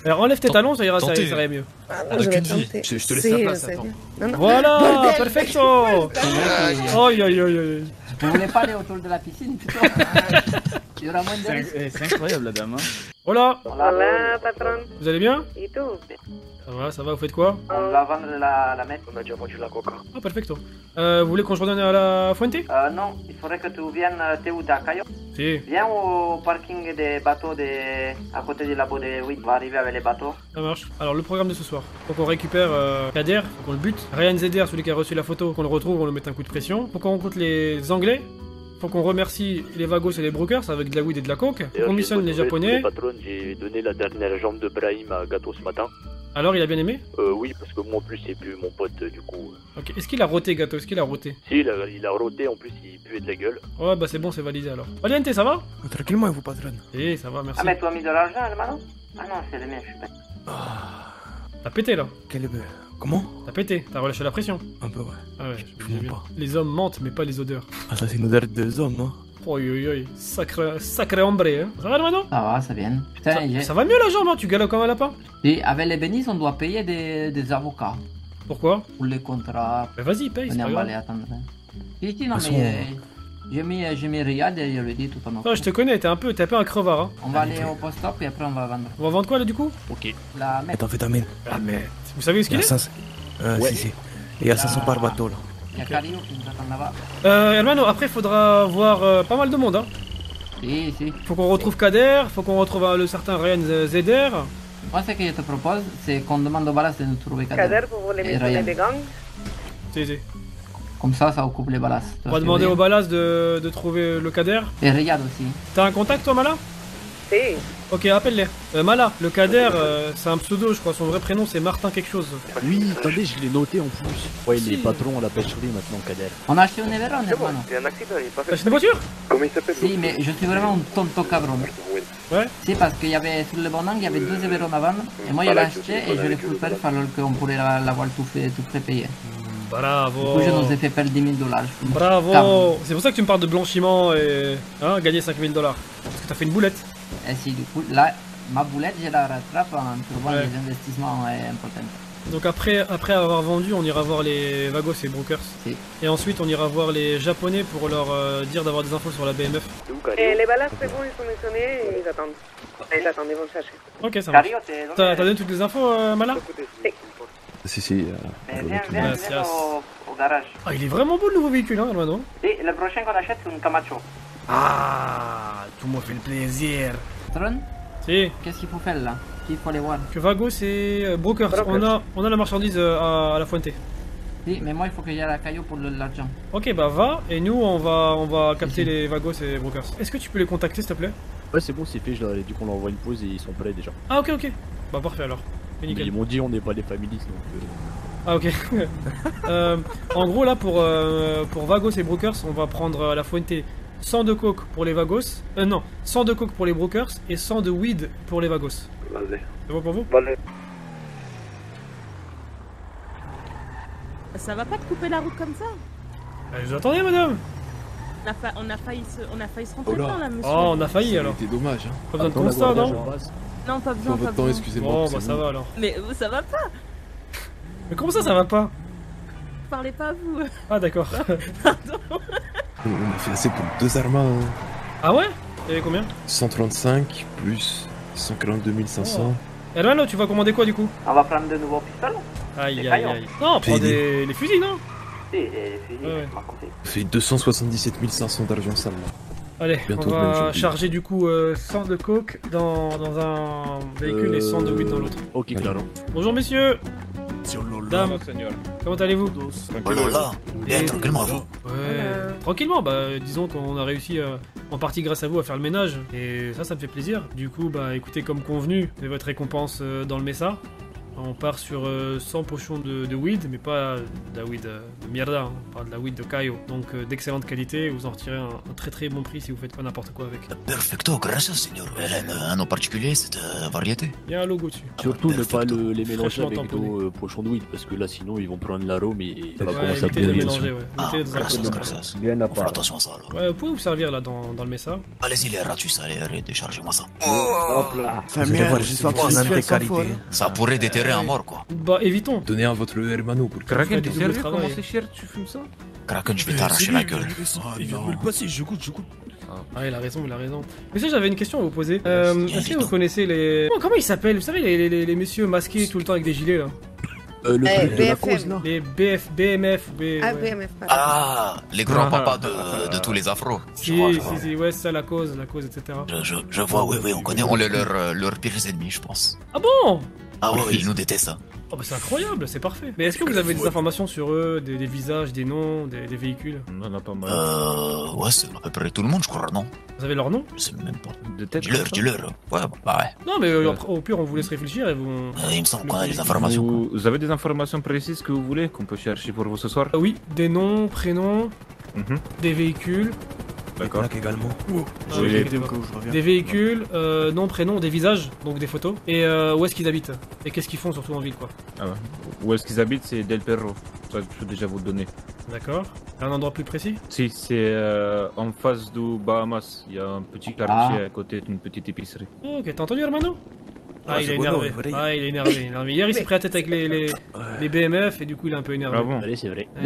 Alors enlève tes talons, ça irait mieux. Ah non, Avec je vais une vie. tenter. Je te laisse la place, attends. Non, non. Voilà, Bordel, perfecto. mais- Aïe aïe aïe aïe. Vous voulez pas aller autour de la piscine plutôt? Il y aura moins de risques. C'est incroyable la dame. Hein. Hola, Hola, patron. vous allez bien? Et tout? Ça va, vous faites quoi? On va vendre la messe. On a déjà vendu la coca. Ah, perfecto. Vous voulez qu'on se redonne à la Fuente? Non, il faudrait que tu viennes, t'es où, t'as Cayo? Si, Viens au parking des bateaux à côté du labo de oui, on va arriver avec les bateaux. ça marche. Alors, le programme de ce soir. Faut qu'on récupère Kader, faut qu'on le bute. Ryan Zeder, celui qui a reçu la photo, qu'on le retrouve, on lui mette un coup de pression. Faut qu'on rencontre les Anglais. Faut qu'on remercie les Vagos et les Brokers avec de la weed et de la coke. Faut qu'on missionne les Japonais. Patron, j'ai donné la dernière jambe de Brahim à Gâteau ce matin. Alors, il a bien aimé? Oui, parce que moi en plus c'est plus mon pote du coup. Ok. Est-ce qu'il a roté, Gâteau? Est-ce qu'il a roté? Si, il a roté, en plus il puait de la gueule. Ouais, bah c'est bon, c'est validé alors. Valiente, ça va? Tranquillement, vous, patron. Eh, ça va, merci. Ah, mais tu as mis de l'argent, hermano? Ah non, c'est le mien, je suis bête. T'as pété là? Quel... Comment? T'as pété, t'as relâché la pression. Un peu, ouais. Ah ouais, Je j'ai mens vu. pas. Les hommes mentent, mais pas les odeurs. Ah, ça, c'est une odeur de hommes, hein. Oi, oi, oi, sacré hombre, hein. Ça va, hermano? Ça va, ça vient. Putain, Ça va mieux la jambe, hein? Tu galopes comme un lapin? Et avec les bénis, on doit payer des avocats Pourquoi? pour les contrats. Bah vas-y, paye, c'est On pas va grave. aller attendre. Si, non, De toute mais j'ai mis Riyad et je lui ai dit tout en Ah, je te connais, t'es un peu un crevard, hein. On va aller au post-op et après on va vendre. On va vendre quoi là du coup? Ok. La messe. Méthamphétamine. Ah mais... Vous savez où est-ce Il y qu'il a est? 500... Si, si. Il y a 500 par bateau, là. Il y a Cario qui nous attend là-bas. Hermano, après faudra voir pas mal de monde, hein. Si. Faut qu'on retrouve Kader, faut qu'on retrouve le certain Ryan Zeder. Moi, ce que je te propose, c'est qu'on demande au ballast de nous trouver Kader. Kader, vous voulez Et missionner Ryan. des gangs? Si. Comme ça occupe les ballasts. On va demander au Ballas de trouver le Kader. Et Riyad aussi. T'as un contact toi, Mala? Si. Ok, appelle-les. Mala, le Kader, c'est un pseudo, je crois. Son vrai prénom, c'est Martin quelque chose. Oui, attendez, je l'ai noté en plus. Ouais, il est Si. patron à la pêcherie maintenant, Kader. On a acheté un Everon, hermano. Il y a un accident, il est pas T'as acheté une voiture? Comment il s'appelle Si, mais je suis vraiment un tonto cabron. Ouais. Si, parce qu'il y avait sur le bon angle, il y avait 2 Everon à vendre. Et moi, je l'ai acheté et je l'ai fait faire alors qu'on pourrait l'avoir tout prépayé. Du Bravo. coup, je nous ai fait perdre 10 000 $. Bravo. C'est pour ça que tu me parles de blanchiment et gagner 5 000 $. Parce que t'as fait une boulette. Et si, du coup, là, ma boulette, je la rattrape en trouvant Ouais. des investissements importants. Donc après avoir vendu, on ira voir les Vagos et Brokers. Si. Et ensuite, on ira voir les Japonais pour leur dire d'avoir des infos sur la BMF. C'est où, Et Cario? les ballasts, c'est bon, ils sont missionnés et ils attendent. Ils attendent, ils vont le chercher. Ok, ça marche. Cario, t'es... T'as donné toutes les infos, Mala? Si. Mais viens Gracias. au garage. Ah, il est vraiment beau le nouveau véhicule, hein, Hermano. Et le prochain qu'on achète, c'est un Camacho. Ah, tout me fait le plaisir. Tron, Si, qu'est-ce qu'il faut faire là? Qu'il faut aller voir? que Vagos et Brokers. Brokers. On a la marchandise à la Fuente. Si, mais moi, il faut que j'aille à la Caillou pour l'argent. Ok, bah va, et nous on va capter Si. les Vagos et Brokers. Est-ce que tu peux les contacter s'il te plaît? Ouais, c'est bon, c'est fait, je leur ai dit qu'on leur envoie une pause et ils sont prêts déjà. Ah ok. Bah parfait alors. Et Mais nickel. ils m'ont dit on n'est pas des familistes donc. Ah ok. En gros là pour Vagos et Brokers, on va prendre à la Fuente 100 de coke pour les Vagos. Non, 100 de coke pour les Brokers et 100 de weed pour les Vagos. Vas-y. C'est bon pour vous? Vale. Ça va pas de couper la route comme ça? Vous attendez madame? On a failli se rentrer Oh là. dedans là, monsieur. Oh on a failli alors. C'était dommage, hein. Pas besoin de Attends, la constat voiture, non? je passe. Non, pas besoin, Dans pas votre temps, besoin. excusez-moi. Bon c'est bah ça bon. va alors. Mais ça va pas? Mais comment ça va pas? Parlez pas vous. Ah d'accord. On a fait assez pour 2 armes, hein. Ah ouais? Il y avait combien? 135 plus 142 500. Hermano, tu vas commander quoi du coup? On va prendre de nouveaux pistolets? Aïe Des aïe caillons. aïe. Non, on prend PD. les fusils non? Si, les fusils, Ouais. je m'en comptais. Ça fait 277 500 d'argent sale, là. Allez, Bientôt on le même va jour. charger du coup 100 de coke dans un véhicule et 100 de weed dans l'autre. Ok, claro. Bonjour messieurs, dames, comment allez-vous? Hola, bien, tranquillement, vous. Ouais, tranquillement, bah disons qu'on a réussi en partie grâce à vous à faire le ménage et ça me fait plaisir. Du coup, bah écoutez, comme convenu, c'est votre récompense dans le Mesa. On part sur 100 potions de weed, mais pas de la weed de mierda, hein. On parle de la weed de Caio. Donc d'excellente qualité, vous en retirez un très très bon prix si vous faites pas n'importe quoi avec. Perfecto, gracias, señor. Elle a un nom particulier, cette variété. Il y a un logo dessus. Surtout ne pas les mélanger Fraîchement avec tamponné. nos pochons de weed, parce que là sinon ils vont prendre l'arôme et ça va Ouais, commencer à évitez de brûler. mélanger, ouais. Ah, Mettez dans un gracias, pot. gracias. Bien à On fera part. attention à ça alors. Ouais, vous pouvez vous servir là dans le messa. Allez-y les ratus, allez, déchargez-moi ça. Hop là. Sa mère, j'espère que c'est une qualité. Ça pourrait déterrer un mort quoi. Bah évitons. Donnez un votre hermano pour le Kraken, t'es sérieux? Comment c'est cher, tu fumes ça? Kraken, je vais t'arracher la gueule. Il vient de me le passer, je goûte. Ah, il a raison, il a raison. Mais ça, j'avais une question à vous poser. Est-ce que vous connaissez les... Oh, comment ils s'appellent? Vous savez, les messieurs masqués tout le temps avec des gilets, là? Le truc de la BFM. cause là. Les BMF, Ah, ouais. BMF, pardon. Ah, les grands-papas de tous les afros. Je vois, je vois. Si, ouais, c'est ça, la cause, etc. Je vois, oui, on connaît, on est leurs pires ennemis, je pense. Ah bon? Ah oui, ils nous détestent. Hein. Oh bah c'est incroyable, c'est parfait. Mais est-ce que vous avez des informations sur eux, des visages, des noms, des véhicules? On en a pas mal. Ouais, c'est à peu près tout le monde, je crois, non? Vous avez leur nom? Je sais même pas. De tête. Dis-leur. Ouais, bah ouais. Non mais au pire on vous laisse réfléchir et vous... Il me semble qu'on a les informations. Vous avez des informations précises que vous voulez, qu'on peut chercher pour vous ce soir? Oui, des noms, prénoms, Mhm. des véhicules. D'accord. également. Ah oui, inquiétez pas. Des véhicules, nom, prénom, des visages, donc des photos. Et où est-ce qu'ils habitent? Et qu'est-ce qu'ils font surtout en ville quoi? Ah ouais. Où est-ce qu'ils habitent? C'est Del Perro. Ça, je peux déjà vous le donner. D'accord. Un endroit plus précis? Si, c'est en face du Bahamas. Il y a un petit quartier à côté d'une petite épicerie. Ok, t'as entendu Hermano? Ah, il est c'est bon, énervé. vrai. Ah, il est énervé. Hier, il s'est pris la tête avec les BMF et du coup, il est un peu énervé. Ah bon? Allez, c'est vrai.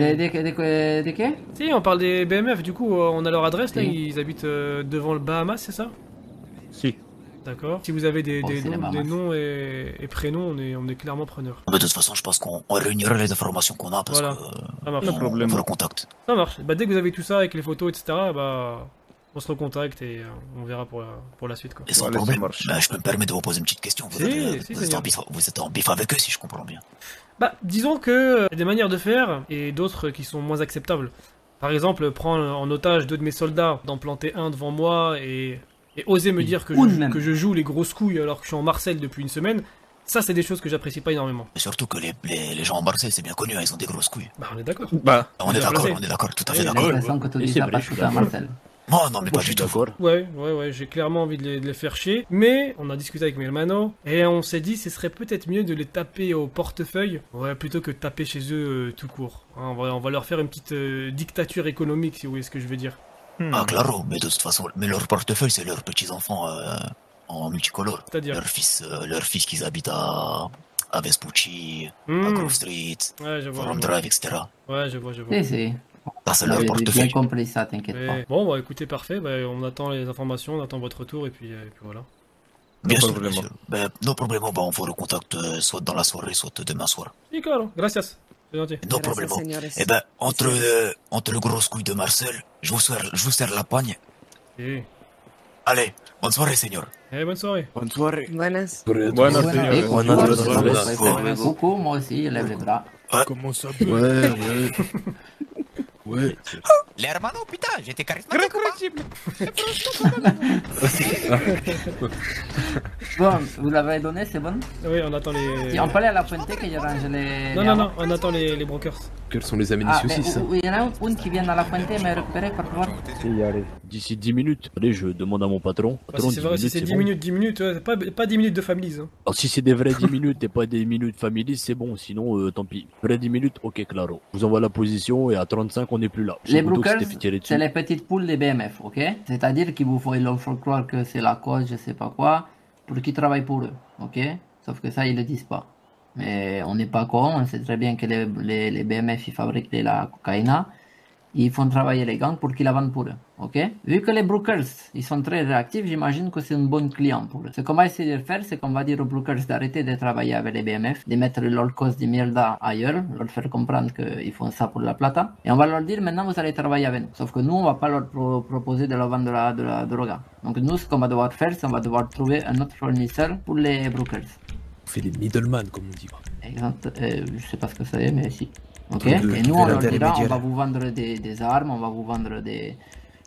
Des qué? Si, on parle des BMF, du coup, on a leur adresse là, Oui. ils habitent devant le Bahamas, c'est ça? Si. D'accord. Si vous avez des, Oh, des c'est les noms, Bahamas. des noms et prénoms, on est clairement preneur. De toute façon, je pense qu'on réunira les informations qu'on a parce Voilà. que Ça marche. Le problème. on vous recontacte. Ça marche. Bah, dès que vous avez tout ça avec les photos, etc., bah, on se recontacte et on verra pour la suite quoi. Et sans Voilà, ça problème. marche. Bah, je peux me permettre de vous poser une petite question. Vous, Si, vous êtes Seigneur. vous êtes en bif avec eux si je comprends bien. Bah, disons que y a des manières de faire et d'autres qui sont moins acceptables. Par exemple, prendre en otage 2 de mes soldats, d'en planter un devant moi et oser me dire Même. que je joue les grosses couilles alors que je suis en Marseille depuis une semaine, ça c'est des choses que j'apprécie pas énormément. Et surtout que les gens en Marseille, c'est bien connu, hein, ils ont des grosses couilles. Bah, on est d'accord. Bah, On est Bien d'accord, placé. tout à fait Oui, d'accord. J'ai l'impression que tu Et dis c'est ça vrai, parce je que suis t'es à d'accord. Marcel. Non, mais Moi, pas je suis du tout. d'accord. Ouais, j'ai clairement envie de les faire chier. Mais on a discuté avec mes hermanos et on s'est dit ce serait peut-être mieux de les taper au portefeuille, ouais, plutôt que de taper chez eux tout court. Hein, on va leur faire une petite dictature économique, si vous voyez ce que je veux dire. Ah, claro, mais de toute façon, mais leur portefeuille, c'est leurs petits-enfants en multicolore. C'est-à-dire Leurs fils qui habitent à Vespucci, à Hmm. Grove Street, Ouais, je vois. Forum je vois. Drive, etc. Ouais, je vois. Si. Ça, c'est leur J'ai bien portefeuille. compris ça, t'inquiète pas. Mais- Bon, bah écoutez, parfait. Bah, on attend les informations, on attend votre retour et puis voilà. Bien No sûr, bien problemo. sûr. Ben, no problemo, bah, on vous recontacte soit dans la soirée, soit demain soir. Nickel, gracias. C'est gentil. No Gracias, problemo. señores. Eh ben, entre le gros couille de Marcel, je vous serre la poigne. Et Allez, bonne soirée, señor. bonne soirée. Bonne soirée. Buenas. Bueno, Et señores. pour Buenas moi, noches. je fais beaucoup, moi aussi, je lève les bras. Comment ça Ouais. Ouais. Les hermanos, putain, j'étais charismatique ou pas? Bon, vous l'avez donné, c'est bon? Oui, on attend les... Si on peut aller à la Fuente que je range les... Non, on attend les brokers. Quels sont les amis Ah, aussi, ça? mais il y en a une qui vient à la Fuente me récupérer, par favor. Si, allez. D'ici 10 minutes. Allez, je demande à mon patron. Bah, Patron, si c'est vrai, si c'est 10 bon. minutes, ouais, pas 10 minutes de families. Hein. Alors, si c'est des vrais 10 minutes et pas des minutes families, c'est bon. Sinon, tant pis. Vrais 10 minutes, ok, claro. Je vous envoie la position et à 35, on n'est plus là. Les C'est Boudou qui brokers, s'était fait tirer dessus. c'est les petites poules des BMF, ok? C'est-à-dire qu'il vous faut, il leur faut croire que c'est la cause, je sais pas quoi, pour qu'ils travaillent pour eux, ok? Sauf que ça, ils le disent pas. Mais on n'est pas con, on sait très bien que les BMF, ils fabriquent de la cocaïne, ils font travailler les gangs pour qu'ils la vendent pour eux, ok? Vu que les brokers, ils sont très réactifs, j'imagine que c'est un bon client pour eux. Ce qu'on va essayer de faire, c'est qu'on va dire aux brokers d'arrêter de travailler avec les BMF, de mettre leur cause de mierda ailleurs, leur faire comprendre qu'ils font ça pour la plata, et on va leur dire maintenant vous allez travailler avec nous. Sauf que nous, on va pas leur proposer de leur vendre de la droga. Donc nous, ce qu'on va devoir faire, c'est qu'on va devoir trouver un autre fournisseur pour les brokers. On fait des middleman, comme on dit. Exemple, je sais pas ce que ça est, mais si. Ok. Truc de Et nous, on leur dira, on l'intermédiaire. va vous vendre des armes, on va vous vendre des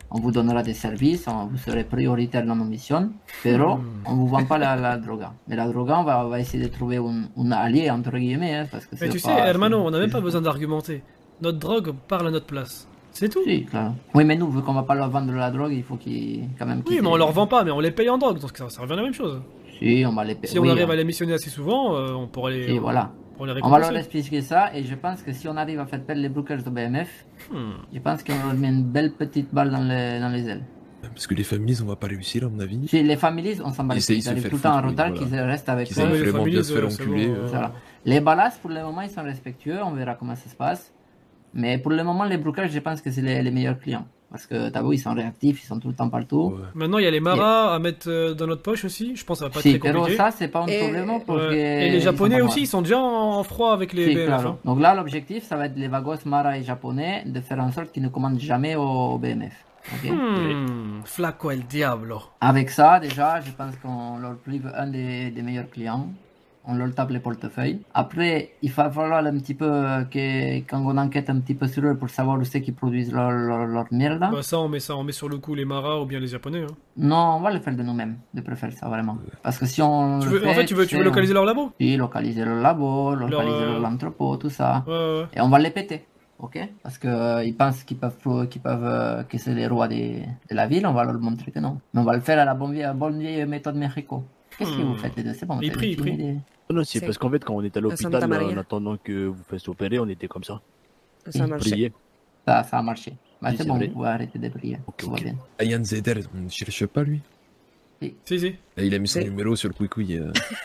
On vous donnera des services, vous serez prioritaire dans nos missions, pero on vous vend pas la droga. Mais la droga, on va essayer de trouver un allié, entre guillemets, hein, parce que Mais tu sais, hermano, on n'a même pas besoin d'argumenter. Notre drogue parle à notre place. C'est tout. Si, claro. Oui, mais nous, vu qu'on va pas leur vendre la drogue, il faut quand même Oui, mais on leur vend pas, mais on les paye en drogue, donc ça revient à la même chose. Si, on va les payer. Si on arrive à les missionner assez souvent, on pourra les... Si, voilà. On va leur expliquer ça, et je pense que si on arrive à faire perdre les brokers de BMF, je pense qu'on leur met une belle petite balle dans les ailes. Parce que les families, on va pas réussir, à mon avis. Si, les families, on s'en bat les pieds. Ils arrivent tout le temps en retard, qu'ils restent avec eux. Ils aillent vraiment bien se faire enculer. Les ballasts, pour le moment, ils sont respectueux, on verra comment ça se passe. Mais pour le moment, les brokers, je pense que c'est les meilleurs clients. Parce que t'as vu, ils sont réactifs, ils sont tout le temps partout. Ouais. Maintenant, il y a les maras à mettre dans notre poche aussi. Je pense que ça va pas être très compliqué. Ça, c'est pas un problème. Et les japonais aussi, ils sont déjà en froid avec les BMF. Claro. Hein. Donc là, l'objectif, ça va être les vagos maras et japonais de faire en sorte qu'ils ne commandent jamais au BMF. Okay. Flaco el diablo. Avec ça, déjà, je pense qu'on leur prive un des meilleurs clients. On leur tape les portefeuilles. Après, il va falloir un petit peu quand on enquête un petit peu sur eux pour savoir où c'est qu'ils produisent leur merde. Bah ça, on met sur le coup les maras ou bien les japonais. Hein. Non, on va le faire de nous-mêmes. Je préfère ça vraiment. Parce que si on. Tu veux localiser leur labo? Oui, localiser leur labo, localiser leur entrepôt, tout ça. Ouais. Et on va les péter. Ok? Parce que ils pensent qu'ils peuvent que c'est les rois de la ville. On va leur montrer que non. Mais on va le faire à la bonne vieille méthode Mexico. Qu'est-ce que vous faites les deux? C'est bon. Il prie. Non, c'est parce qu'en fait, quand on était à l'hôpital, en attendant que vous fassiez opérer, on était comme ça. Ça a marché. Ça a marché. Bah, Oui, c'est bon, vrai. vous pouvez arrêter de prier. Tout va bien. Ayan Zeder, on ne cherche pas lui. Si. Là, il a mis son numéro sur le Quick.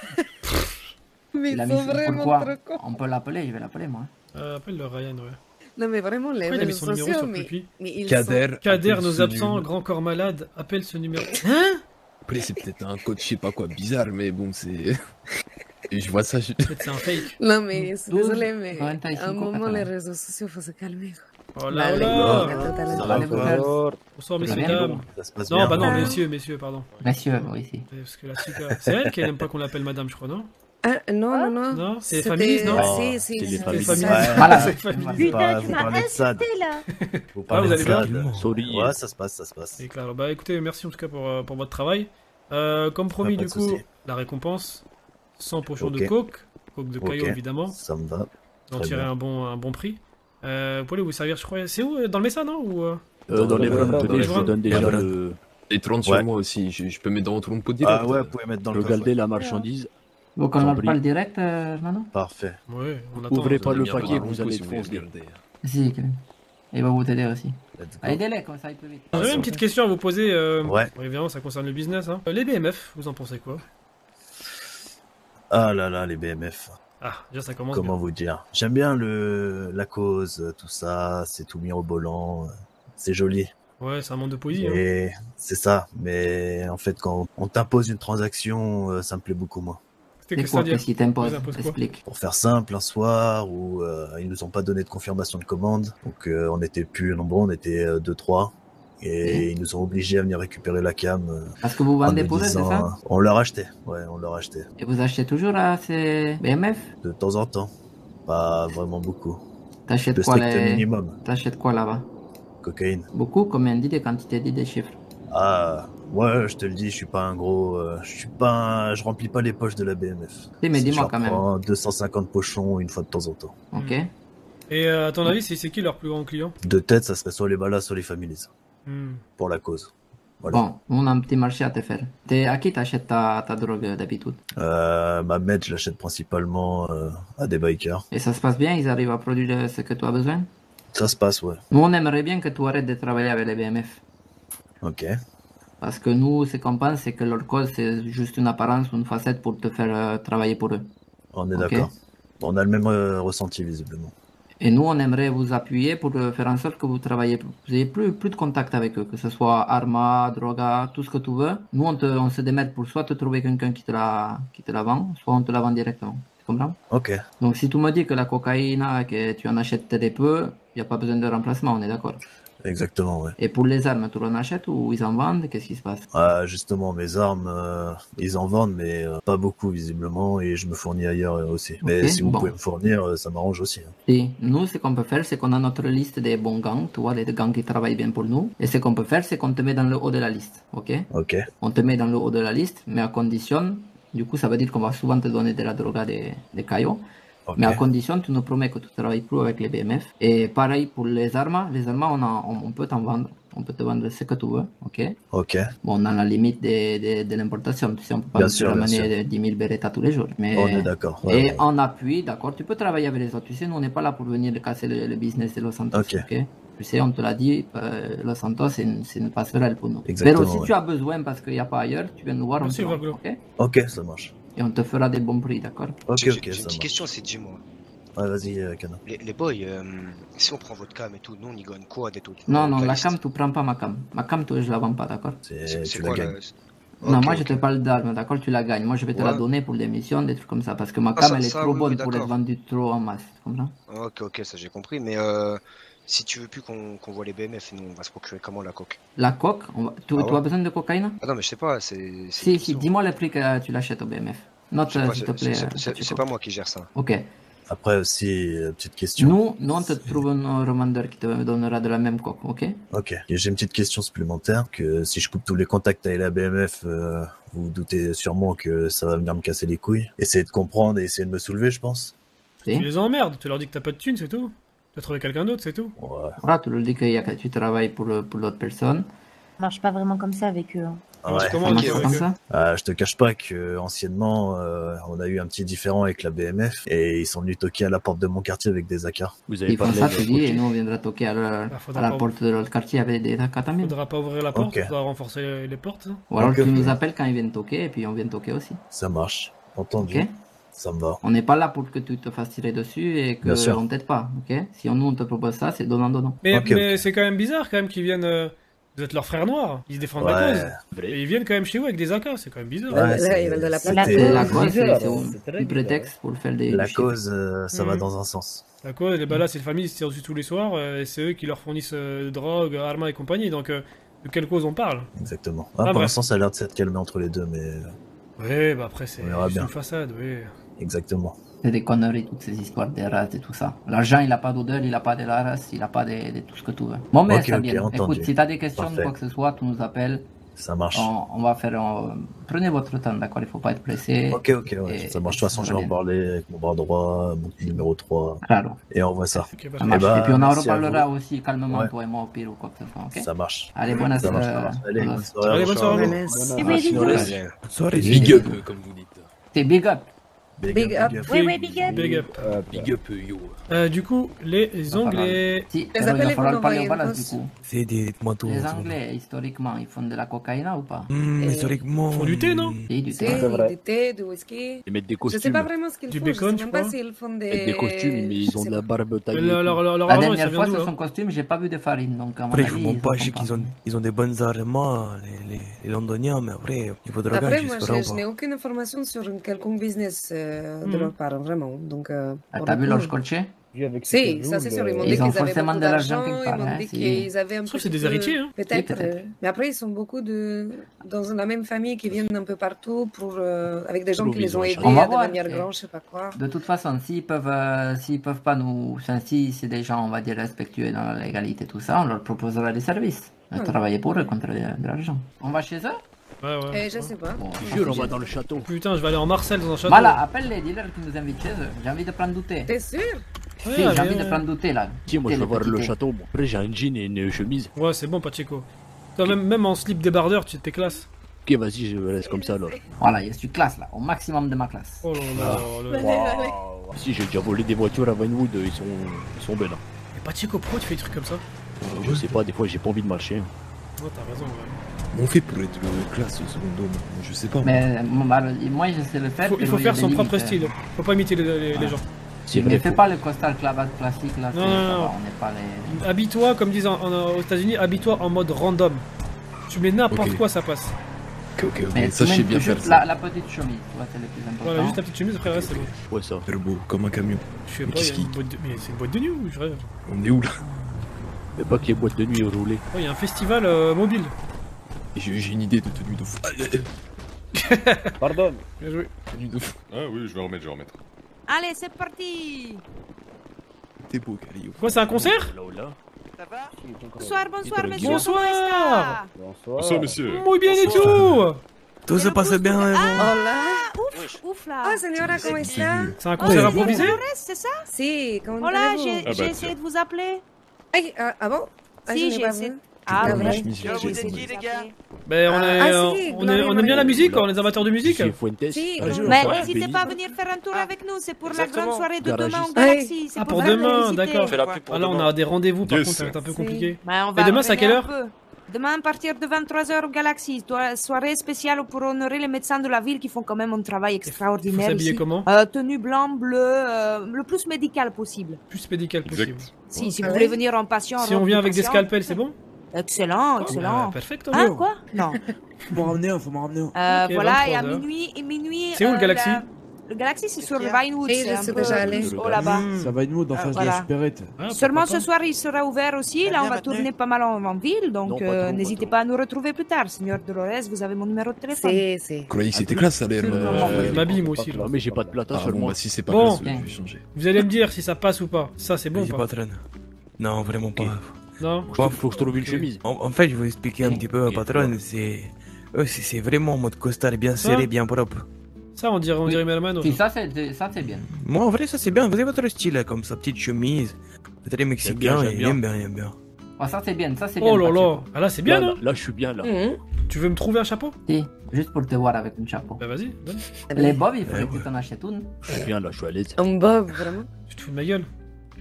Mais Il a ils mis sont vraiment pourquoi trop cons. On peut l'appeler, je vais l'appeler moi. Appelle-le Ryan, ouais. Non, mais vraiment, les Pourquoi il a mis réseaux son numéro sociaux, sur mais Quick? ils Kader. Kader, appelle nos ce absents, numéro. grand corps malade, appelle ce numéro. Hein? Après, c'est peut-être un code, je sais pas quoi, bizarre, mais bon, c'est. Et je vois ça. Peut-être c'est un fake. Non, mais c'est désolé, mais 95, à un moment, 80. les réseaux sociaux, faut se calmer. Oh là Vale. là. Ça va, frère? Bonsoir, messieurs, bien, dames. Ça se passe Non, bien. bah non, Ah. messieurs, pardon. Monsieur, oui, si. Parce que la Suka... C'est elle qui aime pas qu'on l'appelle madame, je crois, non? Ah, non. Non, c'est les C'était- familles, non? Si, c'est les c'était familles. ça. Ouais. Voilà. C'est famille. Putain, Vous tu m'as parlez de ça. insulté là. Vous Ah, parlez vous de allez ça. bien? Sorry. Ouais, ça se passe. C'est clair. Bah écoutez, merci en tout cas pour votre travail. Comme promis, Pas du de coup, souci. la récompense 100 pochons de Ok. coke de Caillot Ok. évidemment. Ça me va. D'en Très tirer bien. un bon prix. Vous pouvez vous servir, je crois. C'est où? Dans le Messa, non? Ou, Dans les Dans runs, les tenez, je vous runs. donne déjà Dans les le Et 30 Ouais. sur moi aussi, je peux mettre dans votre pot direct. Ah ouais, vous pouvez mettre dans le coffre. galdé, la marchandise. Vous qu'on J'en leur prie. parle direct, Manon? Parfait. Ouais, on attend. Ouvrez pas le Bien, paquet, par vous contre, allez si être voulez foncé. regarder. Si, Kevin. Il va vous t'aider aussi. Let's go. Aidez-les, comme ça il peut vite. J'avais une petite question à vous poser. Ouais. Évidemment, ça concerne le business. Hein. Les BMF, vous en pensez quoi? Ah là là, les BMF. Ah, déjà ça commence Comment bien. vous dire? J'aime bien la cause, tout ça, c'est tout mirobolant, c'est joli. Ouais, c'est un monde de poésie. Hein. Et c'est ça, mais en fait, quand on t'impose une transaction, ça me plaît beaucoup moins. Qu'est-ce C'est que ça quoi? veut dire? Qu'est-ce qu'ils t'imposent? Ils imposent quoi? Explique. Pour faire simple, un soir où ils nous ont pas donné de confirmation de commande, donc on n'était plus nombreux, on était 2-3, et ils nous ont obligés à venir récupérer la cam. Parce que vous En vendez nous pour eux, c'est disant, ça? on leur achetait, ouais, on leur achetait. Et vous achetez toujours à ces BMF? De temps en temps, pas vraiment beaucoup. T'achètes Le quoi, strict minimum, T'achètes quoi là-bas? cocaïne. Beaucoup? Combien? Dis des quantités, dis des chiffres. Ah, ouais, je te le dis, je suis pas un gros, je remplis pas les poches de la BMF. Si, mais dis-moi Je quand même. prends 250 pochons une fois de temps en temps. Ok. Et à ton avis, c'est qui leur plus grand client? De tête, ça serait soit les ballas, soit les families. Hmm. Pour la cause. Voilà. Bon, on a un petit marché à te faire. À qui t'achètes ta drogue d'habitude? Ma med, je l'achète principalement à des bikers. Et ça se passe bien? Ils arrivent à produire ce que tu as besoin? Ça se passe, ouais. Nous, on aimerait bien que tu arrêtes de travailler avec les BMF. Ok. Parce que nous, ce qu'on pense, c'est que leur cause, c'est juste une apparence, une facette pour te faire travailler pour eux. On est Ok. d'accord. Bon, on a le même ressenti, visiblement. Et nous, on aimerait vous appuyer pour faire en sorte que vous travaillez, vous ayez plus de contact avec eux, que ce soit Arma, Droga, tout ce que tu veux. Nous, on se démerde pour soit te trouver quelqu'un qui te la vend, soit on te la vend directement. Tu comprends? Ok. Donc, si tu me dis que la cocaïne, que tu en achètes très peu, il n'y a pas besoin de remplacement, on est d'accord? Exactement, ouais. Et pour les armes, tu en achètes ou ils en vendent? Qu'est-ce qui se passe? Ah, justement, mes armes, ils en vendent, mais pas beaucoup visiblement, et je me fournis ailleurs aussi. Mais Ok, si vous bon. pouvez me fournir, ça m'arrange aussi. Hein. Si, nous, ce qu'on peut faire, c'est qu'on a notre liste des bons gangs, tu vois, les gangs qui travaillent bien pour nous. Et ce qu'on peut faire, c'est qu'on te met dans le haut de la liste, ok? Ok, On te met dans le haut de la liste, mais à condition, du coup, ça veut dire qu'on va souvent te donner de la droga des caillots. ok, Mais à condition, tu nous promets que tu travailles plus avec les BMF. Et pareil pour les armes, on peut t'en vendre. On peut te vendre ce que tu veux, ok? ok. Bon, dans la limite de l'importation, tu sais, on peut pas Bien nous sûr, bien ramener 10 000 Beretta tous les jours. Mais... On est d'accord. Et Ouais, ouais. en appui, d'accord, tu peux travailler avec les autres. Tu sais, nous, on n'est pas là pour venir casser le business de Los Santos, Ok. ok? Tu sais, on te l'a dit, Los Santos, c'est une passerelle pour nous. Exactement, Mais si ouais. tu as besoin, parce qu'il n'y a pas ailleurs, tu viens nous voir, on Merci, te vend, Vaglo. ok? Ok, ça marche. Et on te fera des bons prix, d'accord? Ok, J'ai ok, une ça petite marche. question, c'est dis-moi. Ouais, vas-y, Kana. Les boys, si on prend votre cam et tout, nous on y gagne quoi des tout? Non, la cam, tu prends pas ma cam. Ma cam, je la vends pas, d'accord? C'est Tu la quoi gagnes. la... Non, Ok, moi ok. je te parle d'armes, d'accord? Tu la gagnes. Moi je vais te la Ouais. donner pour des missions, des trucs comme ça. Parce que ma Ah, cam, ça- elle est ça, trop oui, bonne oui, pour être d'accord. vendue trop en masse. Tu comprends? Ok, ça j'ai compris, mais si tu veux plus qu'on voit les BMF, nous on va se procurer comment la coque? La coque, tu Ah as ouais? besoin de cocaïne? Ah non, mais je sais pas, c'est une Si, question. dis-moi le prix que tu l'achètes au BMF. Note, Je sais pas, s'il te plaît. c'est Pacheco. pas moi qui gère ça. Ok. Après aussi, petite question. Nous, on te trouve un revendeur qui te donnera de la même coque, ok? Ok. Et j'ai une petite question supplémentaire, que si je coupe tous les contacts avec la BMF, vous vous doutez sûrement que ça va venir me casser les couilles. Essayez de comprendre et essayez de me soulever, je pense. Tu les emmerdes, tu leur dis que t'as pas de thunes, c'est tout. Tu as trouvé quelqu'un d'autre, c'est tout. Ouais. Voilà, tu leur dis que tu travailles pour l'autre personne. Ça marche pas vraiment comme ça avec eux. Hein. Ouais. Comment Ça on marche dit pas avec comme eux ça? Je te cache pas que anciennement, on a eu un petit différend avec la BMF et ils sont venus toquer à la porte de mon quartier avec des AK. Vous avez Ils font parlé ça, avec tu dis, et nous on viendra toquer à faudra la pas- porte de l'autre quartier avec des AK-1000. Faudra pas ouvrir la porte, Ok. faudra renforcer les portes. hein. Ou alors Ok, tu ok. nous appelles quand ils viennent toquer et puis on vient toquer aussi. Ça marche. Entendu. Ok? Ça me va. On n'est pas là pour que tu te fasses tirer dessus et Bien sûr. qu'on t'aide pas, ok? Si nous on te propose ça, c'est donnant-donnant. Mais, Ok, mais ok. c'est quand même bizarre quand même qu'ils viennent. Vous êtes leurs frères noirs, ils se défendent la Ouais. cause. Et ils viennent quand même chez vous avec des AK, c'est quand même bizarre. Ouais, Là, ils veulent de la place. c'était- La cause, bizarre, c'est un prétexte pour faire des... La du chiffre. cause, ça va Mhm. dans un sens. La cause, bah là, c'est les familles qui se tirent dessus tous les soirs, et c'est eux qui leur fournissent drogue, armes et compagnie. Donc, de quelle cause on parle? Exactement. Ah, pour bref. l'instant, ça a l'air de s'être calmé entre les deux, mais Ouais, bah après, c'est On verra juste bien. une façade, oui. exactement. C'est des conneries, toutes ces histoires de races et tout ça. L'argent, il a pas d'odeur, il a pas de la race, il a pas de tout ce que tu veux. Bon, mais Ok, ça ok, bien. entendu. Écoute, si t'as des questions, Parfait. quoi que ce soit, tu nous appelles. Ça marche. On va faire... Prenez votre temps, d'accord? Il faut pas être pressé. Ok, ouais. Et- Ça marche. De toute façon, ça je va vais en bien. parler avec mon bras droit, mon numéro 3, Claro. et on voit ça. Ok, bah, Ça Eh marche. bah, et puis on en merci à reparlera vous. aussi calmement, Ouais. toi et moi, au pire ou quoi que ce soit, ok? Ça marche. Allez, bonne Ça marche, ça marche. Allez, bonne soirée. Allez, bonne soirée. Vanessa. Oui, bisous. Soirée, Big big up, comme vous dites. C'est big up. Big up. Oui, oui, big up. Big up. Big up, yo. Du coup, les Anglais. Si, Les pero il va appels, falloir vous parler aux l'envoyez balances une du coup. C'est des manteaux. Les Anglais, historiquement, ils font de la cocaïne ou pas? Historiquement. Ils font du thé, non? Et du Du thé. thé, du thé, du whisky. Ils mettent des Je costumes. sais pas vraiment ce qu'ils Du font. bacon, je je sais même pas crois. s'ils font des. Avec des costumes, mais ils ont de la barbe taillée. Leur La argent, ça dernière vient fois, d'où, sur là son costume, j'ai pas vu de farine, donc à mon Après, avis, je vous mens ils pas, en je sais font qu'ils pas. ils ont des bonnes armes, les Londoniens, mais après, il faudra Après, gagner, moi, j'espère je pas. n'ai aucune information sur une quelconque business de Mhm. leur part, vraiment. Donc, pour T'as le vu coup, leur scotché? Si, ça c'est sûr. Ils m'ont Ils dit ont qu'ils avaient forcément beaucoup de l'argent d'argent, quelque ils part, m'ont hein, dit si. qu'ils avaient un Je trouve que petit c'est des héritiers, peu- hein. Peut-être. Oui, peut-être. Mais après, ils sont beaucoup dans la même famille qui viennent un peu partout avec des gens qui les ont aidés On va à voir. devenir grands, je sais pas quoi. De toute façon, s'ils peuvent pas nous, enfin, si c'est des gens, on va dire, respectueux dans la légalité, tout ça, on leur proposera des services. Ouais. Travailler pour eux contre de l'argent. On va chez eux? Ouais, ouais. Et je sais pas. Bon, Jure, on va dans le château. Putain, je vais aller en Marseille dans un château. Voilà, appelle les dealers qui nous invitent chez eux. J'ai envie de prendre du thé. T'es sûr? Ouais, Si, j'ai mais- envie de prendre du thé là. Tiens, moi Thé, je vais voir petit le thé. château. Bon, après, j'ai un jean et une chemise. Ouais, c'est bon, Pacheco. Toi, même en slip débardeur, tu t'es classe. Ok, vas-y, je laisse comme ça alors. Voilà, je suis classe là, au maximum de ma classe. Oh là là. Allez, allez. Si, j'ai déjà volé des voitures à Vinewood, ils sont belles. hein. Et Pacheco, pourquoi tu fais des trucs comme ça? Je sais pas, des fois, j'ai pas envie de marcher. Oh, t'as raison, ouais. On fait pour être classe, secondo, je sais pas. Mais moi je sais le faire. Il faut mais faire il y a son des propre limites, style. Faut pas imiter les gens. C'est Mais vrai, fais faut- pas le costard cravate classique là. Non, ça non, va, non. on n'est pas les. Habille-toi, comme disent aux États-Unis, habille-toi en mode random. Tu mets n'importe Ok. quoi, ça passe. Ok, Mais ça, je sais même bien juste faire ça. la petite chemise, tu vois, c'est le plus important. Voilà, juste la petite chemise, après le reste, c'est bon. Ouais, ça. Faire beau, comme un camion. Je sais Mais pas, il y a qu'est-ce une boîte de... Mais c'est une boîte de nuit ou je rêve? On est où là? Mais pas qu'il y ait boîte de nuit roulée. Oh, il y a un festival mobile. J'ai une idée de tenue de fou. Pardon. Bien joué. Tenue de fou. Ah oui, je vais remettre. Allez, c'est parti. T'es beau, Cario. Quoi, c'est un concert? Bonsoir, bonsoir, Super monsieur. Bonsoir. Bonsoir, messieurs. Muy bien et tout. Tout se passe bien. Hola. Ouf là. Ah, señora, ¿cómo está? C'est un concert improvisé? C'est ça? Si, comment Voilà, allez-vous? j'ai essayé de vous appeler. Ay, ah bon? Ah, Si, je n'ai j'ai pas essayé. vu. Ah, Ah, oui. ouais. Ben, si, on est bien la musique, on est des amateurs de musique. Chez Fuentes. Si, Mais n'hésitez pas à venir faire un tour avec nous, c'est pour la grande soirée de demain en Garagiste. Galaxie. c'est Ah, pour ça, demain, visiter. d'accord. Ah, là, on a des rendez-vous, par Yes. contre, ça va être un peu Si. compliqué. Ben, on Et va demain, c'est à quelle revenir heure? un peu. Demain, à partir de 23h au Galaxie, soirée spéciale pour honorer les médecins de la ville qui font quand même un travail Il faut extraordinaire s'habiller ici. comment? Tenue blanc, bleu, le plus médical possible. Plus médical possible. Exact. Si Ah vous ouais? voulez venir en patient. Si robe on de vient avec des patient. scalpels, c'est bon? Excellent, excellent. Perfect. Hein, quoi? Non. Faut m'en ramener un, faut m'en ramener un. Ok, Voilà, et à 23 heures. minuit. C'est où, le Galaxy? Le Galaxy, c'est sur le Vinewood. Oui, C'est je un suis peu déjà allée. plus haut là-bas. Ça va être nous en face de voilà. la supérette. Ah, Seulement pourquoi ce soir, il sera ouvert aussi. Là, on va tourner pas mal en ville, donc Non, pas trop, pas n'hésitez trop. pas à nous retrouver plus tard. Seigneur Dolores, vous avez mon numéro de téléphone. Si. Je croyais que c'était classe, ça a l'air. Je m'habille, moi aussi. là. Non, mais j'ai pas de plata Ah bon, seulement. bah si c'est pas Bon. classe, je vais changer. Vous allez me dire si ça passe ou pas. Ça, c'est bon ou pas? patron. Non, vraiment pas. Non? Faut que je trouve une chemise. En fait, je vais vous expliquer un petit peu, Ok. patron. C'est vraiment en mode costard, bien serré, bien propre. Ça, on dirait Melman. Si, ça c'est bien. Moi, en vrai, ça c'est bien. Vous avez votre style, comme sa petite chemise. Très mexicain, j'aime et bien. j'aime bien. Ah, ça c'est bien, ça c'est bien. Oh là là. Pacheco. Ah là, c'est bien, Là, non? là, je suis bien là. Mhm. Tu veux me trouver un chapeau? Si, juste pour te voir avec un chapeau. Bah vas-y, donne. Les bobs, il faudrait que tu t'en achètes une. Je suis bien là, je suis à l'aise. Un bob, vraiment. Tu te fous de ma gueule.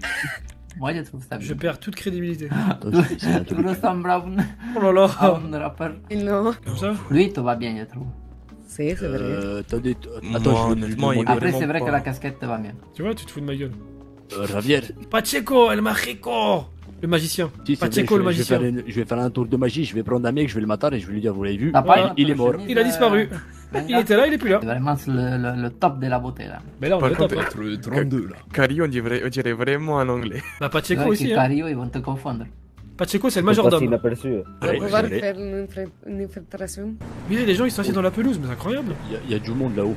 Moi, je trouve ça bien. Je perds toute crédibilité. Attends, c'est un Tu truc. ressembles à Oh là là. un rappeur. Non. Comme ça? Lui, tout va bien, je trouve. Si, c'est vrai. Attendez, Moi, attends, je vais lui honnêtement, il demander. Après, c'est vraiment vrai que pas. la casquette te va mieux. Tu vois, tu te fous de ma gueule. Javier. Pacheco, el magico. Le magicien. Si, c'est vrai, Pacheco, le magicien. je vais faire un tour de magie, je vais prendre un mec, je vais le matar et je vais lui dire, vous l'avez vu? T'as pas Voilà. une Il est mort. chemise, Il a disparu. Il était là, il est plus là. C'est vraiment le top de la beauté là. Mais là, on Par est top. contre, hein. Entre le 32 là. Cari, on dirait vraiment en anglais. Bah, C'est Pacheco vrai aussi. que Hein. Cario, ils vont te confondre. Pacheco, c'est le Faut passer majordome. inaperçu. Ouais, On va je l'ai. faire une infiltration. Mais les gens, ils sont assis dans la pelouse, mais c'est incroyable. Il y a du monde là-haut.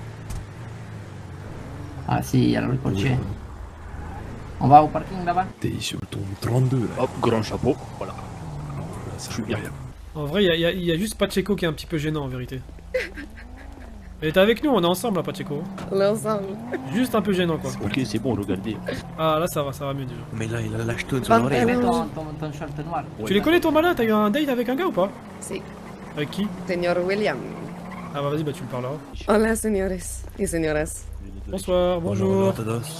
Ah si, il y a le cocher. On va au parking là-bas. T'es sur ton 32 là. Hop, grand chapeau. Voilà. Ça Je suis bien. En vrai, il y a juste Pacheco qui est un petit peu gênant en vérité. Mais t'es avec nous, on est ensemble là, Pacheco. L'ensemble. Juste un peu gênant quoi. Ok, c'est bon, regardez. Ah là, ça va mieux déjà. Mais là, il a lâché tout sur l'oreille. Mets Pantalon. ton short noir. Tu les connais ton malin? T'as eu un date avec un gars ou pas? Si. Avec qui? Señor William. Ah bah vas-y, bah tu me parleras. Hola, señores y señoras. Bonsoir, bonjour.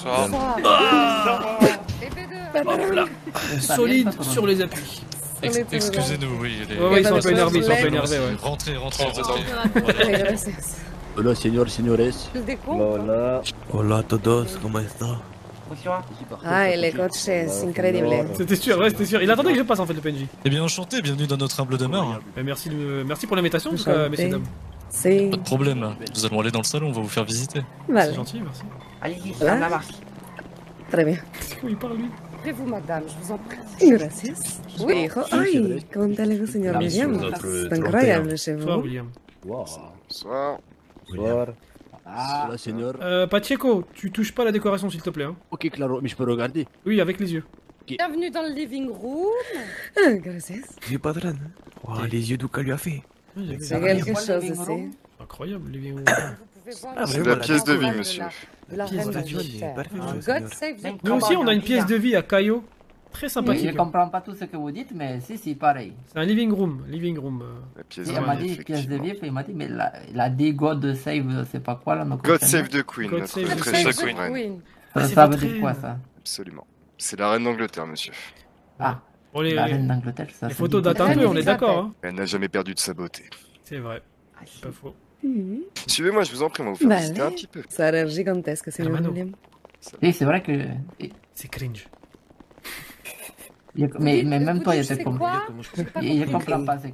Solide sur les appuis. Excusez-nous, oui. Ouais, ils sont un peu énervés, ouais. Rentrez. Gracias. Hola, señores. Hola. Hola a todos, ¿cómo está? Ay, el coche es increíble. C'était sûr, ouais, c'était sûr. Il attendait que je passe en fait le PNJ. Eh bien, enchanté, bienvenue dans notre humble demeure. Bah, merci pour l'invitation en tout cas, messieurs dames. Si. Pas de problème, nous allons aller dans le salon, on va vous faire visiter. Vale. C'est gentil, merci. Allez-y, Voilà. là-bas. Très bien. Comment il parle lui? Vous, madame, je vous en prie. Gracias. Oui, hijo. Ay, comment allez-vous, señor William? C'est incroyable chez Bonsoir, vous. William. Bonsoir. Bonsoir. Hola, señor. Pacheco, tu touches pas la décoration s'il te plaît. Hein. Ok, claro, mais je peux regarder. Oui, avec les yeux. Bienvenue dans le living room. Ah, gracias. Oui, patron. Oh, les yeux du cas lui a fait. C'est quelque chose ici. Incroyable, les vieux. C'est la pièce de vie, monsieur. La pièce reine de vie. d'Angleterre. Parfait, God save the Nous aussi, on a une pièce de vie à Cayo. Très Je sympathique. ne comprends pas tout ce que vous dites, mais si, pareil. C'est un living room. La pièce Si, de elle m'a vie, dit pièce de effectivement. vie, puis il m'a dit, mais il a dit God save, c'est pas quoi là, nos God cochons. save the Queen, God notre save the très Queen. chère reine. Queen. Ah, c'est Ça veut votre dire quoi reine. ça? Absolument. C'est la reine d'Angleterre, monsieur. Ah, Bon, la reine d'Angleterre, ça les se photos dit datent un Reine peu, on est d'Élisabeth. d'accord. Hein. Elle n'a jamais perdu de sa beauté. C'est vrai. C'est pas faux. Suivez-moi, je vous en prie, on va vous faire visiter un Vale. petit peu. Ça a l'air gigantesque, señor Hermano. William. Oui, c'est vrai que. C'est cringe. Mais même toi, il C'est était comme. quoi? Il comprend pas ce qu'il.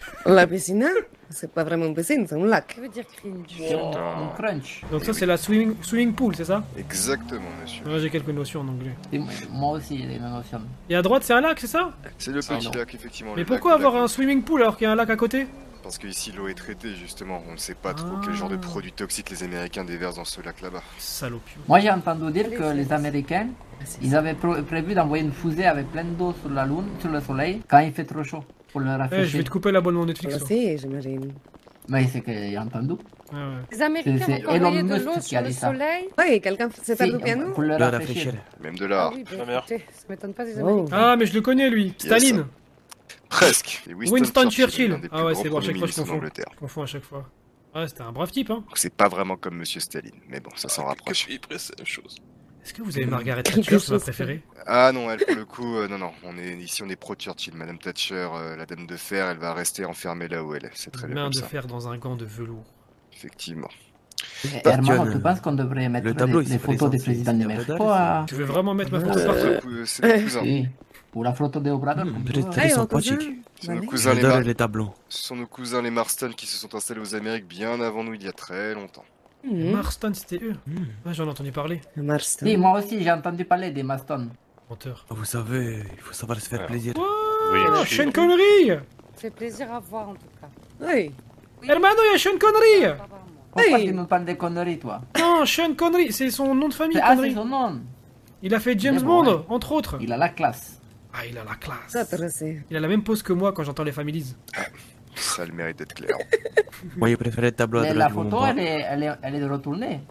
La piscina? C'est pas vraiment une piscine, c'est un lac. Que veut dire cringe? Un crunch. Donc ça c'est la swimming pool, c'est ça? Exactement, monsieur. Ouais, j'ai quelques notions en anglais. Et moi aussi, j'ai des notions. Et à droite c'est un lac, c'est ça? C'est le petit lac, effectivement. Mais le pourquoi lac, avoir le lac. un swimming pool alors qu'il y a un lac à côté? Parce que ici l'eau est traitée, justement. On ne sait pas trop quel genre de produits toxiques les Américains déversent dans ce lac là-bas. Salopio. Moi, j'ai entendu dire que les Américains, ils avaient prévu d'envoyer une fusée avec plein d'eau sur la Lune, sur le Soleil, quand il fait trop chaud, pour le Eh, rafraîchir. je vais te couper l'abonnement Netflix. toi. Si, j'imagine. Mais c'est que j'ai entendu. Ouais, ouais. Les Américains C'est vont envoyer Elon de Musk l'eau qui sur a le dit ça. soleil. Oui, quelqu'un s'est perdu au Si, piano? pour le Le rafraîchir. Même de l'art. Ah oui, Ma mère. écoutez, ça m'étonne pas des Oh. Américains. Ah mais je le connais lui, Staline. Presque. Et Winston Churchill. l'un des plus Ah ouais, grands c'est bon, à chaque premiers fois je ministres confonds. d'Angleterre. Je confonds à chaque fois. Ah, c'était un brave type, hein. Donc c'est pas vraiment comme Monsieur Staline, mais bon, ça s'en rapproche. Et après, c'est la chose. Est-ce que vous avez Margaret Quelque Thatcher, c'est ma chose. préférée? Ah non, elle pour le coup, non, on est pro Churchill. Madame Thatcher, la dame de fer, elle va rester enfermée là où elle est. C'est très bien Main comme de ça. fer dans un gant de velours. Effectivement. Hermano, tu penses qu'on devrait mettre Le tableau, il des s'est photos des présenté, présidents du c'est Mexico Obrador, Tu veux vraiment mettre ma photo partout? C'est nos cousins. Si. Ou la photo de Obrador, comme tu veux. Très Hey, on sympathique. cousin. C'est nos Vale. cousins les, J'adore les tableaux. Ce sont nos cousins les Marston qui se sont installés aux Amériques bien avant nous il y a très longtemps. Mhm. Marston, c'était eux. Ah, j'en ai entendu parler. Marston. Si, moi aussi, j'ai entendu parler des Maston. Menteur. Vous savez, il faut savoir se faire plaisir. Oh, Sean Connery! Ça fait plaisir à voir en tout cas. Oui. Hermano, il y a Sean Connery! Pourquoi Hey. tu nous parles des conneries, toi? Non, Sean Connery, c'est son nom de famille, Ah, c'est Connery. son nom. Il a fait James Mais bon, Bond, ouais. entre autres. Il a la classe. Ah, il a la classe. Ça intéressé. Il a la même pose que moi quand j'entends les Families. Ça a le mérite d'être clair. Moi, je préfère le tableau à Mais droite la du photo, Mont-Blanc. elle est de retournée.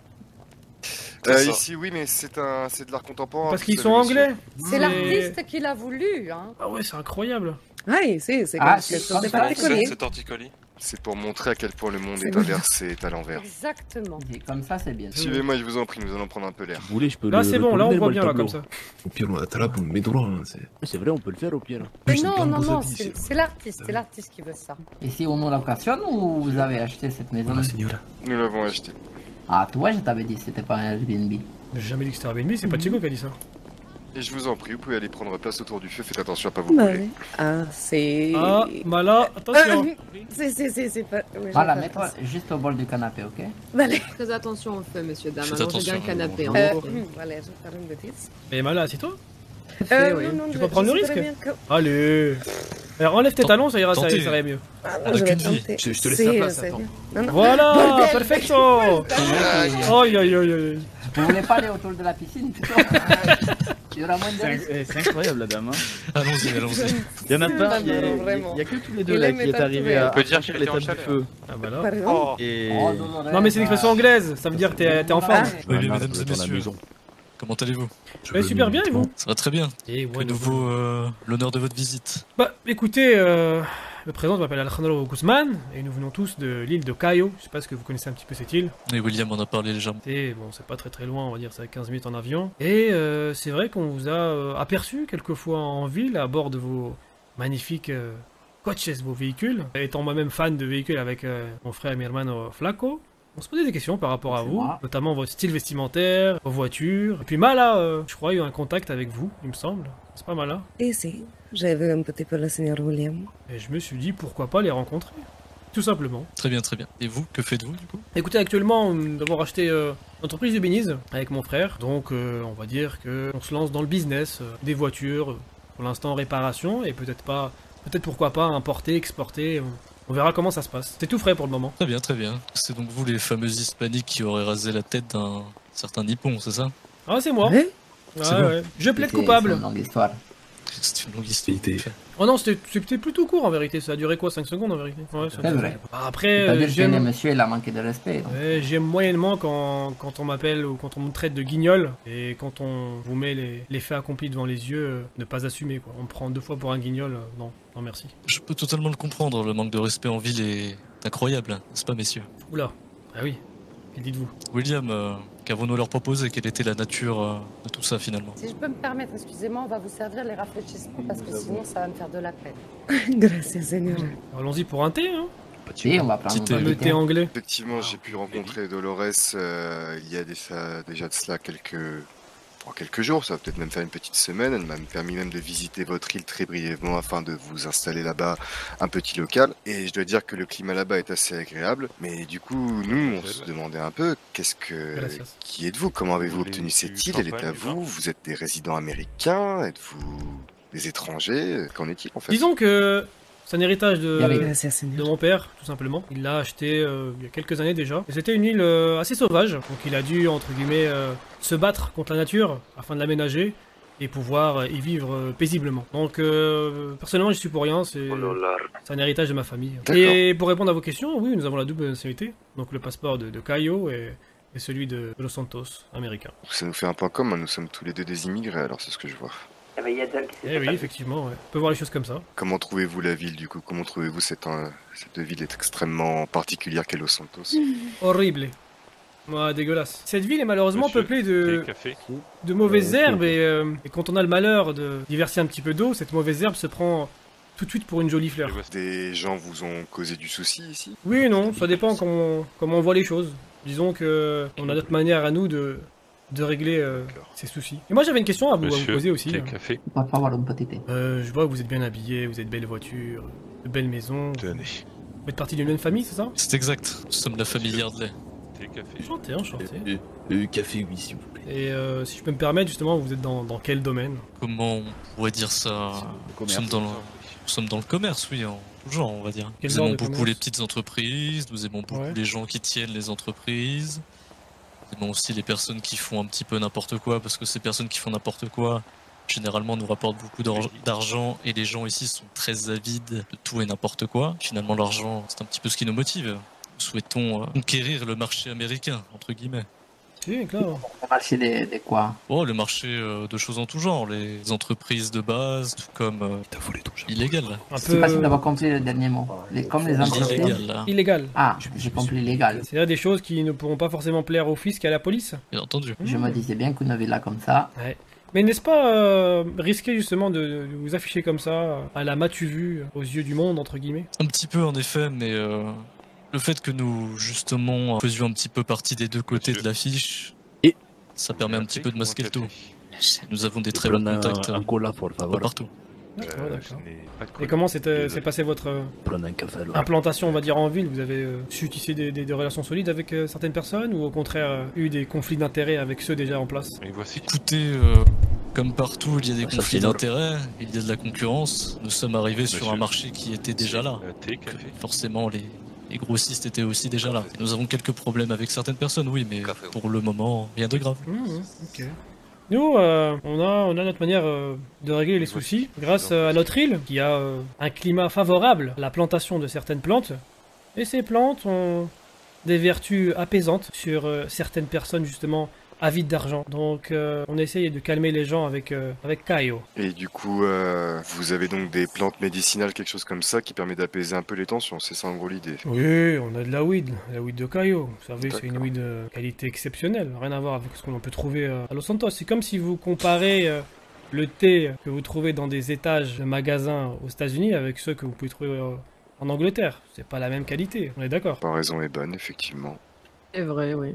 Ici oui, mais c'est de l'art contemporain. Parce vous qu'ils savez, sont monsieur. anglais. C'est l'artiste qui l'a voulu, hein. Ah ouais, c'est incroyable. Oui, si, c'est Ah, quelque c'est chose de comme ça. particulier. C'est torticolis. C'est pour montrer à quel point le monde C'est est bon. inversé et à l'envers. Exactement. Et comme ça, c'est bien. Suivez-moi, je vous en prie, nous allons prendre un peu l'air. Vous voulez, je peux Là, le c'est bon, là, on retourner, voit moi, le bien, là, tableau. comme ça. Au pire, on attrape, on le met droit. Hein, C'est vrai, on peut le faire au pire. Mais J'ai non, plein de non, beaux non, habits, c'est l'artiste qui veut ça. Et si on a l'occasion ou vous avez acheté cette maison? Voilà, signora. Nous l'avons acheté. Ah, toi, je t'avais dit que c'était pas un Airbnb. J'ai jamais dit que c'était Airbnb, c'est pas Chico qui a dit ça. Et je vous en prie, vous pouvez aller prendre place autour du feu, faites attention à pas vous Bah brûler. oui. Ah, c'est... Ah, bah là, attention. C'est pas... Oui, Voilà, je vais mets-toi faire ça. juste au bol du canapé, ok? Vale. Très attention au feu, monsieur, dame. Faites Allongez bien le attention, canapé. bon. Hein. Voilà, je vais faire une bêtise. Mais Mala, assieds-toi. Oui. Non, Tu je- peux prendre je le sais risque. très bien que- Allez. Alors enlève tes talons, ça ira, ça Tentez. irait mieux. Ah non, On a je vais qu'une vie. tenter. Je te laisse Si, la place, c'est attends. bien. Non, non. Voilà, Bordel, perfecto. Aïe, aïe, aïe, aïe. Vous voulez pas aller autour de la piscine plutôt? Il y aura moins de risques. C'est incroyable la dame. Hein. Allons-y, allons-y. Il y en a pas, il y a vraiment. que tous les deux Il là aime qui est être arrivé entouré. à On peut dire franchir qu'il était en l'étape du chaleur. feu. Ah bah là. Pardon. Et... Oh, non, Non mais c'est une expression anglaise, ça veut dire que t'es en forme. Oui, Un mais arbre mesdames et dans la messieurs, maison. comment allez-vous? Ouais, super bien et vous? Ça va très bien. Et Que nous vaut l'honneur de votre visite? Bah écoutez, le président m'appelle Alejandro Guzman et nous venons tous de l'île de Cayo. Je sais pas si vous connaissez un petit peu cette île. Et William en a parlé légèrement. Et bon, c'est pas très loin, on va dire, c'est à 15 minutes en avion. Et c'est vrai qu'on vous a aperçu quelquefois en ville à bord de vos magnifiques coches, vos véhicules. Étant moi-même fan de véhicules avec mon frère et mi hermano Flaco, on se posait des questions par rapport à vous, moi. notamment votre style vestimentaire, vos voitures. Et puis Mala, je crois, il y a eu un contact avec vous, il me semble. C'est pas Mala. Et si, j'ai vu un petit peu le seigneur William. Et je me suis dit, pourquoi pas les rencontrer? Tout simplement. Très bien, très bien. Et vous, que faites-vous du coup? Écoutez, actuellement, nous avons racheté une entreprise de bénise avec mon frère. Donc, on va dire qu'on se lance dans le business des voitures, pour l'instant en réparation, et peut-être pourquoi pas importer, exporter. On verra comment ça se passe. C'est tout frais pour le moment. Très bien, très bien. C'est donc vous les fameux hispaniques qui auraient rasé la tête d'un certain Nippon, c'est ça? Ah, c'est moi. Oui. Ouais, C'est bon. ouais. Je plaide C'est coupable. une longue histoire. C'est une longue histoire. Oh non, c'était plutôt court en vérité. Ça a duré quoi, 5 secondes en vérité? Ouais, C'est vrai. Bah, après, C'est-à-dire que j'aime... le monsieur, il a manqué de respect. donc. Ouais, j'aime moyennement quand on m'appelle ou quand on me traite de guignol et quand on vous met les faits accomplis devant les yeux, ne pas assumer quoi. On me prend 2 fois pour un guignol, non, merci. Je peux totalement le comprendre, le manque de respect en ville est incroyable, hein, n'est-ce pas messieurs? Oula, ah oui, que dites-vous? William, qu'avons-nous à leur proposer? Quelle était la nature de tout ça finalement? Si je peux me permettre, excusez-moi, on va vous servir les rafraîchissements parce que sinon ça va me faire de la peine. Gracias, señora. Allons-y pour un thé, hein? Si, on va prendre Petit un Le thé anglais. Effectivement, j'ai pu rencontrer Dolores il y a déjà de cela pour quelques jours, ça va peut-être même faire une petite semaine. Elle m'a permis même de visiter votre île très brièvement afin de vous installer là-bas un petit local. Et je dois dire que le climat là-bas est assez agréable. Mais du coup, nous, on se demandait un peu, qui êtes-vous? Comment avez-vous obtenu cette île? Elle est à vous? Vous êtes des résidents américains? Êtes-vous des étrangers? Qu'en est-il en fait? Disons que c'est un héritage de mon père, tout simplement. Il l'a acheté il y a quelques années déjà. Et c'était une île assez sauvage, donc il a dû, entre guillemets, se battre contre la nature afin de l'aménager et pouvoir y vivre paisiblement. Donc, personnellement, je suis pour rien, c'est un héritage de ma famille. Et pour répondre à vos questions, oui, nous avons la double nationalité, donc le passeport de Caio et celui de Los Santos, américain. Ça nous fait un point commun, nous sommes tous les deux des immigrés, alors c'est ce que je vois. Eh oui, effectivement, ouais. On peut voir les choses comme ça. Comment trouvez-vous la ville du coup? Comment trouvez-vous cette ville est extrêmement particulière qu'est Los Santos? Horrible. Ouais, dégueulasse. Cette ville est malheureusement peuplée de mauvaises herbes et quand on a le malheur d'y verser un petit peu d'eau, cette mauvaise herbe se prend tout de suite pour une jolie fleur. Des gens vous ont causé du souci ici? Oui et non, ça dépend comment on voit les choses. Disons que on a notre manière à nous de régler ces soucis. Et moi j'avais une question à vous poser aussi. Je vois que vous êtes bien habillés, vous êtes de belles voitures, de belles maisons. Tenez. Vous êtes partie d'une même famille, c'est ça? C'est exact, nous sommes la famille Yardley. Enchanté, enchanté. Café, oui, s'il vous plaît. Et si je peux me permettre, justement, vous êtes dans quel domaine? Comment on pourrait dire ça? Nous sommes dans le commerce, oui, en tout genre, on va dire. Nous aimons beaucoup les petites entreprises, nous aimons beaucoup les gens qui tiennent les entreprises. Nous aimons aussi les personnes qui font un petit peu n'importe quoi, parce que ces personnes qui font n'importe quoi, généralement, nous rapportent beaucoup d'argent, et les gens ici sont très avides de tout et n'importe quoi. Finalement, l'argent, c'est un petit peu ce qui nous motive. Nous souhaitons conquérir le marché américain, entre guillemets. Si, clair. Le marché de quoi? Oh, le marché de choses en tout genre, les entreprises de base, tout comme illégales. Je sais pas si t'as pas compris le dernier mot. Comme les entreprises. Illégal. Ah, j'ai compris illégal. C'est-à-dire des choses qui ne pourront pas forcément plaire au fisc et à la police. Bien entendu. Je me disais bien qu'une villa comme ça. Ouais. Mais n'est-ce pas risqué justement de vous afficher comme ça, à la matu vue, aux yeux du monde, entre guillemets? Un petit peu en effet, mais le fait que nous, justement, faisions un petit peu partie des deux côtés de l'affiche, ça permet un petit peu de masquer le tout. Nous avons des très bons contacts partout. D'accord. Et comment s'est passée votre implantation, on va dire, en ville? Vous avez su tisser des relations solides avec certaines personnes ou au contraire eu des conflits d'intérêts avec ceux déjà en place? Écoutez, comme partout, il y a des conflits d'intérêts, il y a de la concurrence. Nous sommes arrivés sur un marché qui était déjà là. Forcément, les grossistes étaient aussi déjà là. Nous avons quelques problèmes avec certaines personnes, oui, mais pour le moment, rien de grave. Ok. Nous, on a notre manière de régler les soucis grâce à notre île, qui a un climat favorable à la plantation de certaines plantes. Et ces plantes ont des vertus apaisantes sur certaines personnes, justement, avides d'argent. Donc, on essaye de calmer les gens avec Caio. Et du coup, vous avez donc des plantes médicinales, quelque chose comme ça, qui permet d'apaiser un peu les tensions, c'est ça en gros l'idée? Oui, on a de la weed de Caio. Vous savez, c'est une weed de qualité exceptionnelle, rien à voir avec ce qu'on peut trouver à Los Santos. C'est comme si vous comparez le thé que vous trouvez dans des étages de magasins aux États-Unis avec ceux que vous pouvez trouver en Angleterre. C'est pas la même qualité, on est d'accord? La comparaison est bonne, effectivement. C'est vrai, oui.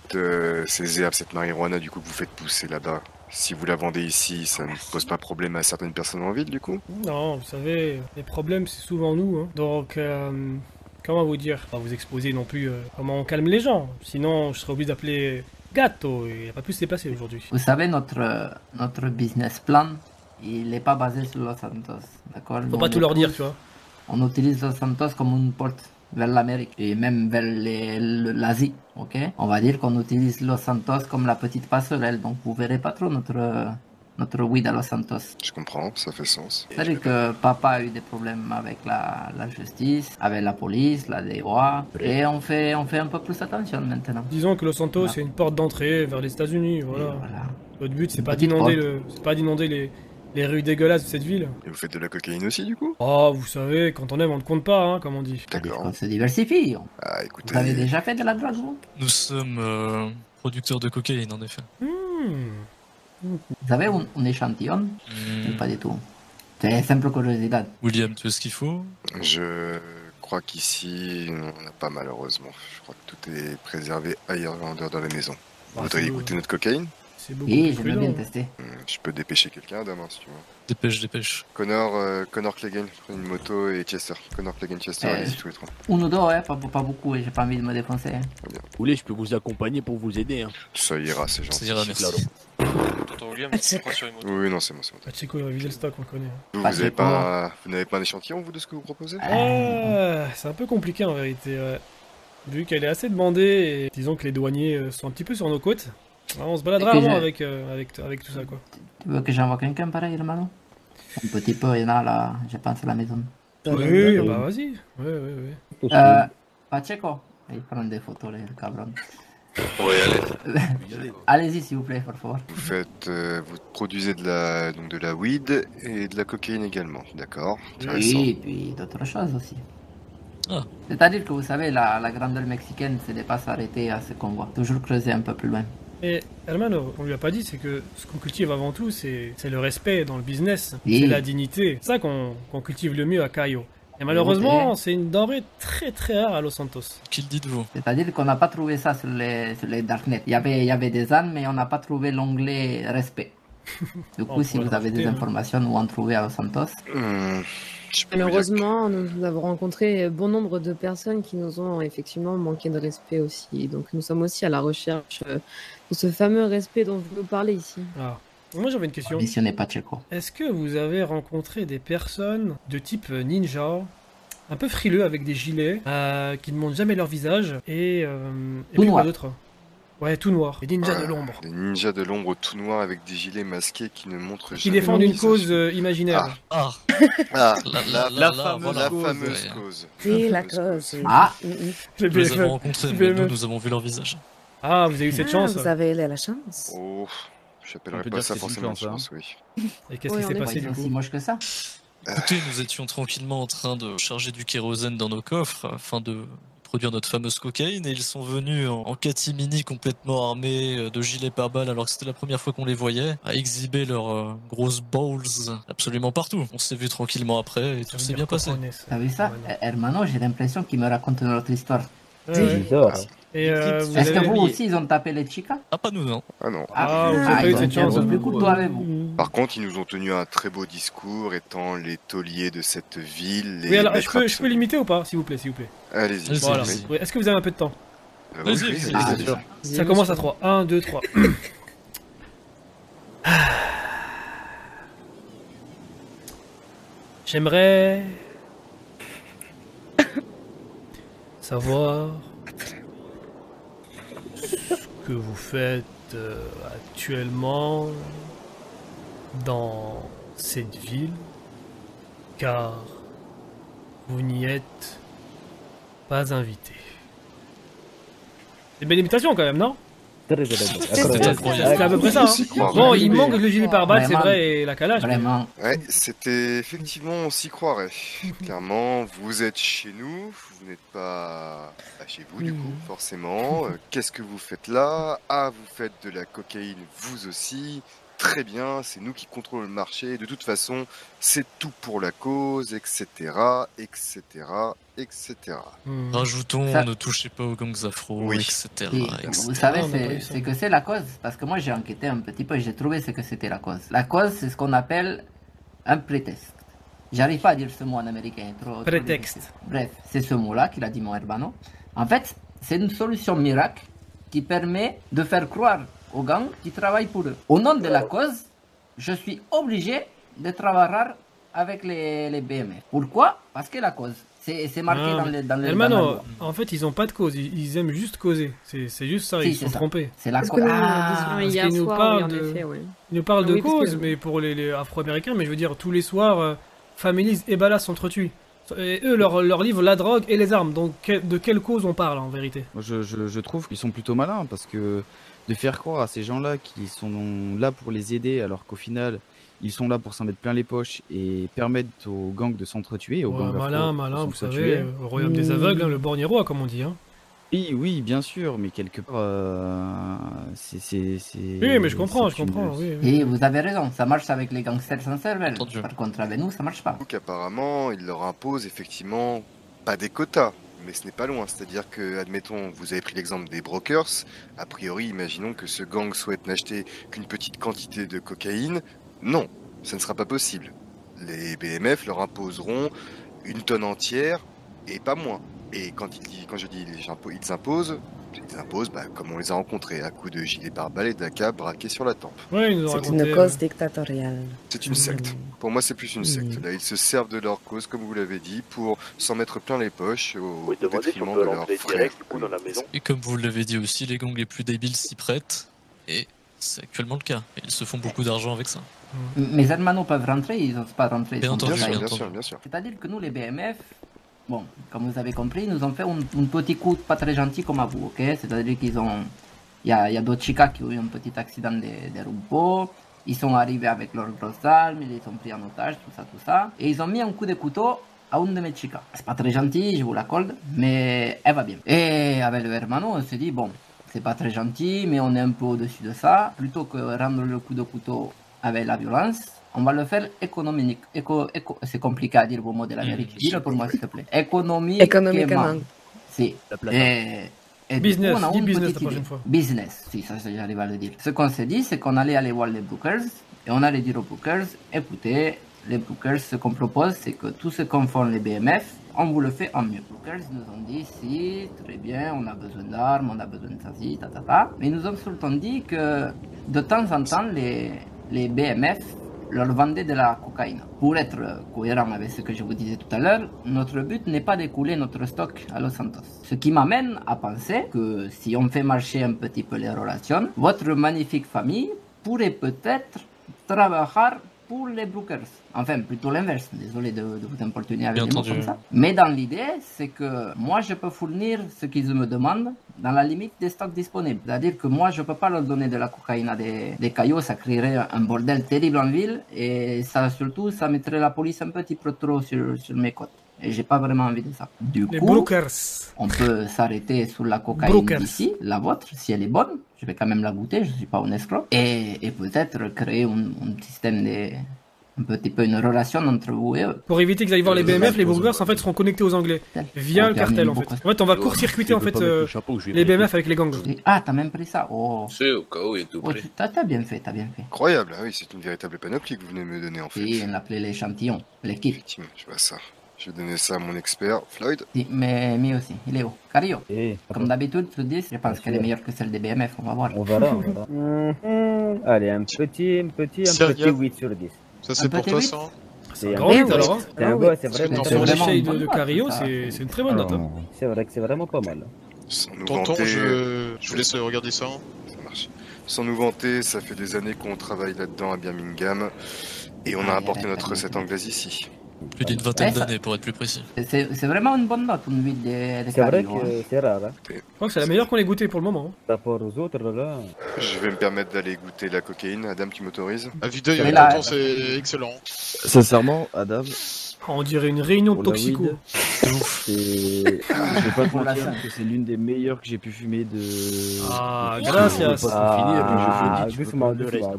Ces herbes, cette marijuana, du coup, que vous faites pousser là-bas, si vous la vendez ici, ça ne pose pas problème à certaines personnes en ville, du coup? Non, vous savez, les problèmes, c'est souvent nous. Hein. Donc, comment vous dire? Pas vous exposer non plus comment on calme les gens. Sinon, je serais obligé d'appeler Gato et il n'y a pas plus se déplacer aujourd'hui. Vous savez, notre business plan, il n'est pas basé sur Los Santos, d'accord? Faut pas tout leur dire, tu vois. On utilise Los Santos comme une porte vers l'Amérique et même vers l'Asie, ok? On va dire qu'on utilise Los Santos comme la petite passerelle, donc vous verrez pas trop notre weed à Los Santos. Je comprends, ça fait sens. C'est-à-dire que papa a eu des problèmes avec la justice, avec la police, la DOA, et on fait un peu plus attention maintenant. Disons que Los Santos c'est une porte d'entrée vers les États-Unis, voilà. Votre but c'est pas d'inonder les rues dégueulasses de cette ville. Et vous faites de la cocaïne aussi, du coup? Oh, vous savez, quand on aime, on ne compte pas, hein, comme on dit. D'accord. On se diversifie. Ah, écoutez... Vous avez déjà fait de la drogue, vous? Nous sommes producteurs de cocaïne, en effet. Vous avez un échantillon? Pas du tout. C'est simple curiosité. William, tu as ce qu'il faut? Je crois qu'ici, on n'a pas malheureusement. Je crois que tout est préservé ailleurs en dehors de la maison. Vous voudriez goûter notre cocaïne? c'est beaucoup Oui, plus j'aimerais prudent. bien tester. Je peux dépêcher quelqu'un, demain, si tu veux. Dépêche. Connor Clegane, prenez une moto et Chester. Connor Clegane, Chester, allez-y tous les trois. Un ou deux, ouais, pas beaucoup, et j'ai pas envie de me défoncer. Hein. Vous voulez, je peux vous accompagner pour vous aider. Hein. Ça ira, c'est gentil. Ça ira, merci. Tonton William, c'est quoi sur une moto? Oui, non, c'est moi. Pacheco, il va vider le stock, on le connaît. Vous n'avez pas un échantillon, vous, de ce que vous proposez? C'est un peu compliqué en vérité, ouais. Vu qu'elle est assez demandée, et disons que les douaniers sont un petit peu sur nos côtes, on se balade rarement avec tout ça, quoi. Tu veux que j'envoie quelqu'un pareil, hermano? Un petit peu, il y en a là, je pense à la maison. Oui, bah vas-y. Ouais. Pacheco, il prend des photos, là, le cabron. Oui, allez. Allez-y, s'il vous plaît, por favor. Vous produisez de la weed et de la cocaïne également, d'accord? Oui, et puis d'autres choses aussi. Ah. C'est-à-dire que vous savez, la grandeur mexicaine, c'est de pas s'arrêter à ce qu'on voit. Toujours creuser un peu plus loin. Et Hermano, on lui a pas dit, c'est que ce qu'on cultive avant tout, c'est le respect dans le business, Oui. c'est la dignité. C'est ça qu'on cultive le mieux à Cayo. Et malheureusement, c'est une denrée très très rare à Los Santos. Qu'il dites-vous? C'est-à-dire qu'on n'a pas trouvé ça sur les darknet. Il y avait des ânes, mais on n'a pas trouvé l'onglet respect. Du coup, si vous avez des informations où en trouver à Los Santos. Malheureusement, nous avons rencontré bon nombre de personnes qui nous ont effectivement manqué de respect aussi. Donc nous sommes aussi à la recherche de ce fameux respect dont vous nous parlez ici. Ah. Moi j'avais une question. Missionné Pacheco. Est-ce que vous avez rencontré des personnes de type ninja, un peu frileux avec des gilets, qui ne montrent jamais leur visage et Tout puis noir. quoi d'autre? Ouais, tout noir. Des ninjas de l'ombre. Des ninjas de l'ombre tout noirs avec des gilets masqués qui ne montrent jamais. Qui défendent leur une visage. cause imaginaire. Ah, la fameuse cause. Oui, la cause. Ah, Nous les avons rencontrés, mais nous avons vu leur visage. Ah, vous avez eu cette chance. Vous avez eu la chance. Oh, j'appellerais On peut pas dire ça que c'est une forcément une chance, chance, oui. Et qu'est-ce qui s'est passé du aussi coup? moche que ça. Écoutez, nous étions tranquillement en train de charger du kérosène dans nos coffres afin de produire notre fameuse cocaïne et ils sont venus en catimini complètement armés de gilets pare-balles alors que c'était la première fois qu'on les voyait à exhiber leurs grosses balls absolument partout. On s'est vu tranquillement après et tout s'est bien passé. T'as vu ça? Hermano, j'ai l'impression qu'il me raconte notre histoire. Ouais. Et Est-ce que vous aussi, ils ont tapé les chicas? Ah, pas nous, non. Ah non. Ah, vous avez pas eu ils ont cette été chance. un peu plus courtois avec vous. Par contre, ils nous ont tenu un très beau discours, étant les tauliers de cette ville. Oui, alors je peux l'imiter ou pas, s'il vous plaît, Allez-y. Voilà. Oui. Ouais, est-ce que vous avez un peu de temps? Vas-y. Ça commence à 3. 1, 2, 3. J'aimerais savoir ce que vous faites actuellement dans cette ville, car vous n'y êtes pas invité. C'est une belle imitation quand même, non? C'est à peu près ça. Hein. Bon, il manque le gilet pare-balles, c'est vrai, et la calache. Vraiment. Ouais, c'était effectivement, on s'y croirait. Clairement, vous êtes chez nous, vous n'êtes pas chez vous du coup, forcément. Qu'est-ce que vous faites là? Ah, vous faites de la cocaïne, vous aussi. Très bien, c'est nous qui contrôlons le marché. De toute façon, c'est tout pour la cause, etc., etc., etc. Rajoutons, Ça- ne touchez pas aux gangs afro, Oui. etc. Et etc. vous savez, on a pas eu ça. c'est que c'est la cause. Parce que moi, j'ai enquêté un petit peu et j'ai trouvé ce que c'était la cause. La cause, c'est ce qu'on appelle un prétexte. J'arrive pas à dire ce mot en américain. Trop Prétexte. difficile. Bref, c'est ce mot-là qu'il a dit mon Herbano. En fait, c'est une solution miracle qui permet de faire croire aux gangs qui travaillent pour eux. Au nom de la cause, je suis obligé de travailler avec les BMF. Pourquoi? Parce que la cause. C'est marqué Ah, dans le dans la Hermano, loi. en fait, ils ont pas de cause, ils aiment juste causer. C'est juste ça, Si, ils se c'est sont ça. trompés. C'est la Parce cause. que nous, Ah, disons Parce hier qu'ils nous soir, parlent oui, en de, effet, ouais. ils nous parlent Ah de oui, parce cause, que- mais pour les Afro-Américains, mais je veux dire, tous les soirs, Families et Ballas s'entretuent. Et eux, leur livre la drogue et les armes. Donc, de quelle cause on parle en vérité? Moi, je trouve qu'ils sont plutôt malins parce que de faire croire à ces gens-là qui sont là pour les aider alors qu'au final ils sont là pour s'en mettre plein les poches et permettre aux gangs de s'entretuer, aux Ouais, gangs malin, afro malin, de vous s'entretuer. savez, au royaume des aveugles, hein, le borniero, comme on dit. Hein. Oui, bien sûr, mais quelque part, c'est. Oui, mais je comprends, c'est une- oui. Et vous avez raison, ça marche avec les gangsters sans cervelle. Par contre, avec nous, ça marche pas. Donc apparemment, il leur impose effectivement pas des quotas, mais ce n'est pas loin. C'est-à-dire que, admettons, vous avez pris l'exemple des brokers. A priori, imaginons que ce gang souhaite n'acheter qu'une petite quantité de cocaïne. Non, ça ne sera pas possible. Les BMF leur imposeront une tonne entière et pas moins. Et quand je dis ils imposent, comme on les a rencontrés, à coups de gilet pare-balles et d'AK braqués sur la tempe. Ouais, ils nous ont C'est raconté, une cause dictatoriale. C'est une secte. Pour moi, c'est plus une secte. Là, ils se servent de leur cause, comme vous l'avez dit, pour s'en mettre plein les poches au détriment de leurs frères. Et comme vous l'avez dit aussi, les gangs les plus débiles s'y prêtent. Et c'est actuellement le cas. Ils se font beaucoup d'argent avec ça. Mes hermanos peuvent rentrer, ils n'osent pas rentrer. Bien entendu, bien sûr. C'est-à-dire que nous, les BMF, bon, comme vous avez compris, ils nous ont fait un petit coup pas très gentil comme à vous, ok? C'est-à-dire qu'ils ont... Il y a d'autres chicas qui ont eu un petit accident de rumbo, ils sont arrivés avec leurs grosses armes, ils les ont pris en otage, tout ça. Et ils ont mis un coup de couteau à une de mes chicas. C'est pas très gentil, je vous l'accorde, mais elle va bien. Et avec le hermano, on s'est dit, bon, c'est pas très gentil, mais on est un peu au-dessus de ça. Plutôt que rendre le coup de couteau avec la violence, on va le faire économique. C'est compliqué à dire vos mots de l'Amérique. Dis-le pour moi, s'il te plaît. Économiquement. Si. Et Business, du coup, on a dis une business petite la prochaine idée. fois. Business, si, ça j'arrive à le dire. Ce qu'on s'est dit, c'est qu'on allait aller voir les brokers et on allait dire aux brokers, écoutez, les brokers, ce qu'on propose, c'est que tout ce qu'on font les BMF, on vous le fait en mieux. Les brokers nous ont dit, si, très bien, on a besoin d'armes, on a besoin de ça, si, mais ils nous ont surtout dit que de temps en temps, les BMF leur vendaient de la cocaïne. Pour être cohérent avec ce que je vous disais tout à l'heure, notre but n'est pas d'écouler notre stock à Los Santos. Ce qui m'amène à penser que si on fait marcher un petit peu les relations, votre magnifique famille pourrait peut-être travailler pour les brokers. Enfin, plutôt l'inverse. Désolé de vous importuner avec des mots comme ça. Mais dans l'idée, c'est que moi, je peux fournir ce qu'ils me demandent dans la limite des stocks disponibles. C'est-à-dire que moi, je peux pas leur donner de la cocaïne à des caillots. Ça créerait un bordel terrible en ville. Et ça, surtout, ça mettrait la police un petit peu trop sur mes côtes. Et j'ai pas vraiment envie de ça. Du Les coup, brokers. on peut s'arrêter sur la cocaïne ici, la vôtre, si elle est bonne. Je vais quand même la goûter, je suis pas un escroc. Et peut-être créer un système de... un petit peu une relation entre vous et eux. Pour éviter qu'ils aillent voir les BMF, les brokers en fait seront connectés aux Anglais via le cartel en fait. En fait, on va court-circuiter en fait les BMF avec les gangs. Ah, t'as même pris ça. Oh. C'est au cas où il est tout prêt. T'as bien fait, t'as bien fait. Incroyable, ah oui, c'est une véritable panoplie que vous venez de me donner en fait. Oui, on l'appelait l'échantillon, l'équipe. Effectivement, je vois ça. Je vais donner ça à mon expert, Floyd. Oui, mais moi aussi, il est où? Cario. Comme d'habitude, tu dis, je pense qu'elle est meilleure que celle des BMF, on va voir. On verra. Allez, un petit 8 sur 10. Ça c'est pour toi, ça? C'est un grand hit alors. C'est un beau, c'est vraiment. Pour l'échelle de Cario, c'est une très bonne note. C'est vrai que c'est vraiment pas mal. Tonton, je vous laisse regarder ça. Ça marche. Sans nous vanter, ça fait des années qu'on travaille là-dedans à Birmingham et on a apporté notre recette anglaise ici. Plus d'une vingtaine d'années pour être plus précis. C'est vraiment une bonne note, une huile de C'est vrai Cario. que c'est rare. Je crois que c'est la meilleure qu'on ait goûtée pour le moment. Par rapport aux autres, là. Je vais me permettre d'aller goûter la cocaïne. Adam, tu m'autorises? À vue d'œil, tonton, c'est excellent. Sincèrement, Adam. On dirait une réunion de toxico. Je vais pas te mentir que c'est l'une des meilleures que j'ai pu fumer de. Ah, gracias. Doucement.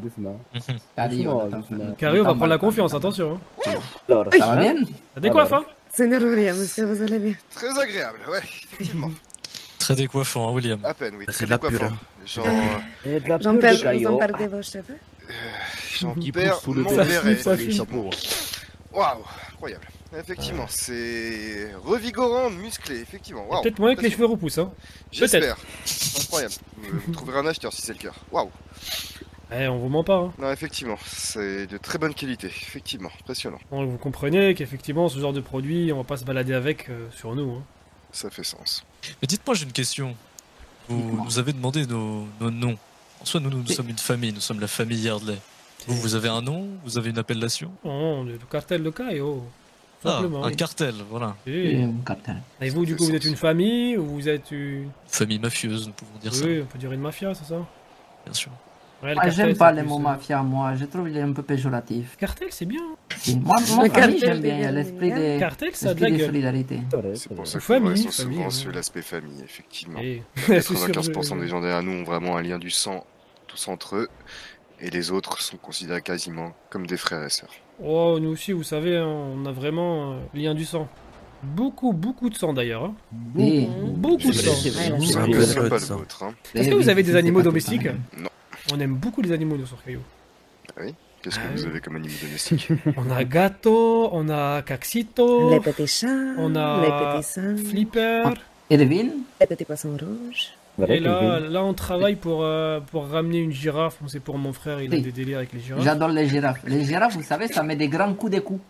Cario va prendre la confiance, attention. Ça va bien? Ça décoiffe, hein? Seigneur William, est-ce que vous allez bien? Très agréable, ouais, effectivement. Très décoiffant, hein, William. À peine, oui. C'est de la pure. Genre. J'en perds vos cheveux? J'en perds mon béret. Waouh, incroyable. Effectivement, c'est revigorant, musclé, effectivement. Wow. Peut-être moins que les cheveux repoussent, hein. J'espère. Incroyable. Vous trouverez un acheteur si c'est le cas. Waouh. Eh, on vous ment pas, hein. Non, effectivement, c'est de très bonne qualité, effectivement, impressionnant. Bon, vous comprenez qu'effectivement, ce genre de produit, on va pas se balader avec sur nous, hein. Ça fait sens. Mais dites-moi, j'ai une question. Vous nous avez demandé nos noms. En soi, nous sommes une famille, nous sommes la famille Yardley. Vous avez un nom? Vous avez une appellation? Non, le cartel de Caio. Simplement. Un cartel, voilà. Et un cartel. Et vous, du coup, vous êtes une famille ou vous êtes une... Famille mafieuse, nous pouvons dire ça. Oui, on peut dire une mafia, c'est ça? Bien sûr. Ouais, Ah, j'aime pas le mot mafia, moi. Je trouve qu'il est un peu péjoratif. Cartel, c'est bien. Moi, famille, j'aime bien. Il y a l'esprit de... Cartel, ça a de la gueule. solidarité. C'est pour ça que Famille, ils sont famille, souvent ouais. sur l'aspect famille, effectivement. Et... 95% des gens derrière nous ont vraiment un lien du sang, tous entre eux. Et les autres sont considérés quasiment comme des frères et sœurs. Oh, nous aussi, vous savez, hein, on a vraiment lien du sang. Beaucoup de sang d'ailleurs. Hein. Oui. Beaucoup de sang. C'est un peu sympa le vôtre. Hein. Est-ce que vous avez des animaux domestiques? Non. On aime beaucoup les animaux sur Caillou. Ah oui? Qu'est-ce que vous avez comme animaux domestiques? On a Gato, on a Caxito, Les petits chats, on les a petits singes, Flipper. Irvine? les petits poissons rouges. Et là, on travaille pour ramener une girafe. Bon, c'est pour mon frère, il a des délires avec les girafes. J'adore les girafes. Les girafes, vous savez, ça met des grands coups de coups.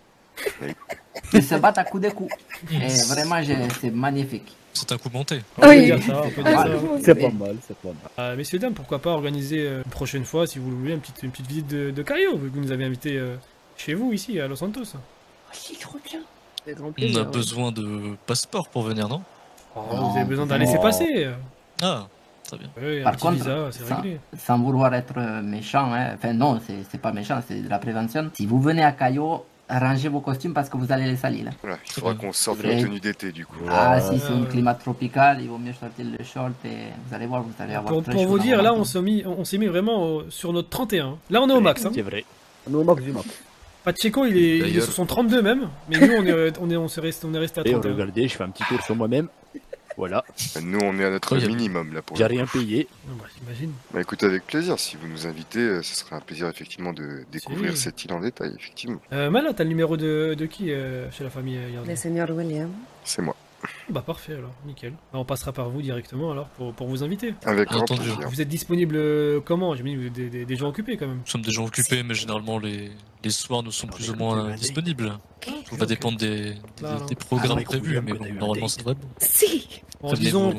Ils se battent à coups de coups. Et vraiment, c'est magnifique. C'est un coup monté. Oui, c'est pas mal, c'est pas mal. Messieurs, dames, pourquoi pas organiser une prochaine fois, si vous voulez, une petite visite de Cario, vu que vous nous avez invités chez vous, ici, à Los Santos. Si, trop bien. On a besoin de passeport pour venir, non? Vous avez besoin d'un laisser-passer. Ah, très bien. Oui, Par contre, visa, réglé. sans vouloir être méchant, hein, enfin non, c'est pas méchant, c'est de la prévention. Si vous venez à Cayo, rangez vos costumes parce que vous allez les salir. Voilà, il faudra qu'on sorte de la tenue d'été du coup. Ah, si c'est un climat tropical, il vaut mieux sortir le short et vous allez voir, vous allez avoir Pour vous dire, là, on s'est mis vraiment sur notre 31. Là, on est au max. Hein. C'est vrai. On est au max du max. Pacheco, il est sur son 32 même, mais nous, on est resté à 31. Et regardez, je fais un petit tour sur moi-même. Voilà. Nous, on est à notre minimum là pour. J'ai rien payé. J'imagine. Bah écoute, avec plaisir. Si vous nous invitez, ce sera un plaisir effectivement de découvrir cette île en détail, effectivement. Mala, t'as le numéro de qui chez la famille Le seigneur William. C'est moi. Bah parfait alors, nickel. On passera par vous directement alors pour vous inviter. Avec grand plaisir. Vous êtes disponible comment? J'ai mis des gens occupés quand même. Nous sommes des gens occupés, mais généralement les soirs nous sommes plus ou moins disponibles. Tout va dépendre des programmes prévus, mais bon, normalement ça devrait être bon. Si. Bon, disons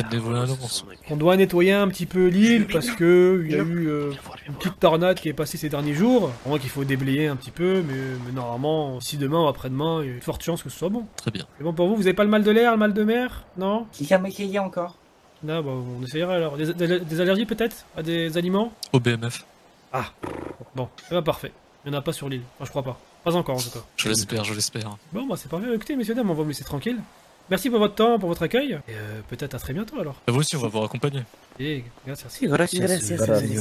qu'on doit nettoyer un petit peu l'île parce que il y a eu une petite tornade qui est passée ces derniers jours. Vraiment qu'il faut déblayer un petit peu, mais normalement, si demain ou après-demain, il y a une forte chance que ce soit bon. Très bien. C'est bon pour vous? Vous avez pas le mal de l'air, le mal de mer? Non? J'ai jamais essayé encore. Non, bah on essayera alors. Des allergies peut-être? À des aliments? Au BMF. Ah, bon, eh ben, parfait. Il n'y en a pas sur l'île. Enfin, je crois pas. Pas encore en tout cas. Je l'espère. Bon, bah c'est parfait. Écoutez, messieurs, dames, on va vous laisser tranquille. Merci pour votre temps, pour votre accueil. Et peut-être à très bientôt alors. Et vous aussi, on va vous raccompagner. Et gracias. Gracias.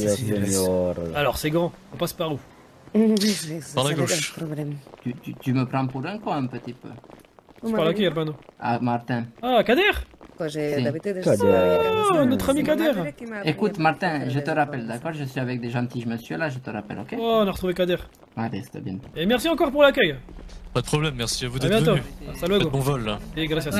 Alors, c'est grand. On passe par où? Par la gauche. Tu me prends pour un con un petit peu. Tu parles à qui, Albano? Ah, Martin. Ah, Kader? Notre ami Kader. Écoute, Martin, je te rappelle, d'accord? Je suis avec des gentils monsieur là, je te rappelle, ok? Oh, on a retrouvé Kader. Allez, c'était bien. Et merci encore pour l'accueil. Pas de problème, merci à vous d'être bientôt. venus. Salut. Bon vol là. Et gracias.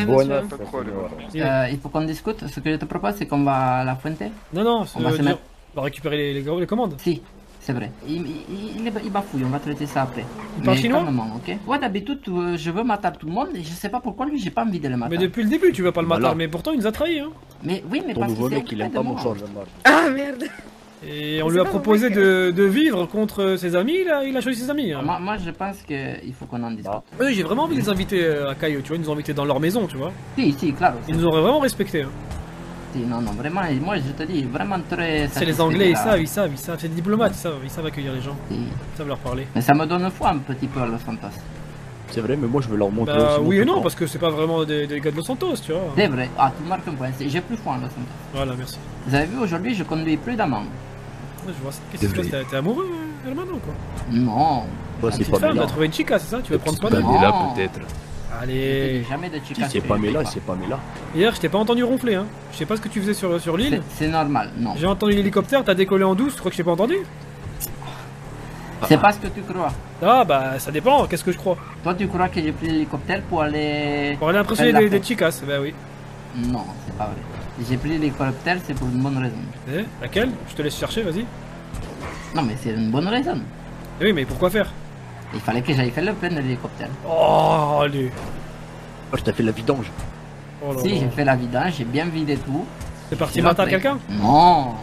Il faut qu'on discute. Ce que je te propose, c'est qu'on va à la Fuente. Non, on va se mettre. On va récupérer les commandes. Si, c'est vrai. Il bafouille, on va traiter ça après. Il parle chinois? Ok. Ouais, d'habitude, je veux matar tout le monde et je sais pas pourquoi lui, j'ai pas envie de le matar. Mais depuis le début, tu veux pas le matar, mais pourtant il nous a trahis. Hein. Mais oui, mais ton parce nouveau que mec, il aime pas mon change de marque. Ah merde. Et on lui a proposé de vivre contre ses amis, là, il a choisi ses amis. Hein. Moi, je pense qu'il faut qu'on en discute. Oui, j'ai vraiment envie de les inviter à Cayo, tu vois, ils nous ont invités dans leur maison, tu vois. Si, claro. Ils nous auraient vraiment respecté. Hein. Si, non, vraiment, moi je te dis, vraiment très... C'est les Anglais, ils savent, c'est des diplomates, ils savent accueillir les gens, ils savent leur parler. Mais ça me donne foi un petit peu à Los Santos. C'est vrai, mais moi je veux leur montrer aussi. Oui et non, temps. parce que c'est pas vraiment des gars de Los Santos, tu vois. C'est vrai, tu marques un point, j'ai plus foi en Los Santos. Voilà, merci. Vous avez vu, aujourd'hui je conduis plus d'amants. Ouais, je vois, qu'est-ce qui se passe? T'es amoureux, Hermano, quoi? Non. C'est pas femme, t'as trouvé une chica, c'est ça? Tu veux prendre soin d'elle? là peut-être. Allez. Jamais de chica. C'est Pamela, c'est Pamela. Hier, je t'ai pas entendu ronfler, hein. Je sais pas ce que tu faisais sur l'île. C'est normal, non. J'ai entendu l'hélicoptère, t'as décollé en douce, tu crois que je t'ai pas entendu? C'est pas ce que tu crois. Ah bah ça dépend, qu'est-ce que je crois? Toi tu crois que j'ai pris l'hélicoptère pour aller... Pour aller impressionner des chicas, bah oui. Non, c'est pas vrai. J'ai pris l'hélicoptère, c'est pour une bonne raison. Eh, laquelle? Je te laisse chercher, vas-y. Non mais c'est une bonne raison. Eh oui, mais pourquoi faire? Il fallait que j'aille faire le plein de l'hélicoptère. Oh, allez. Oh, je t'ai fait la vidange. Oh si, j'ai fait la vidange, j'ai bien vidé tout. T'es parti mater quelqu'un? Non.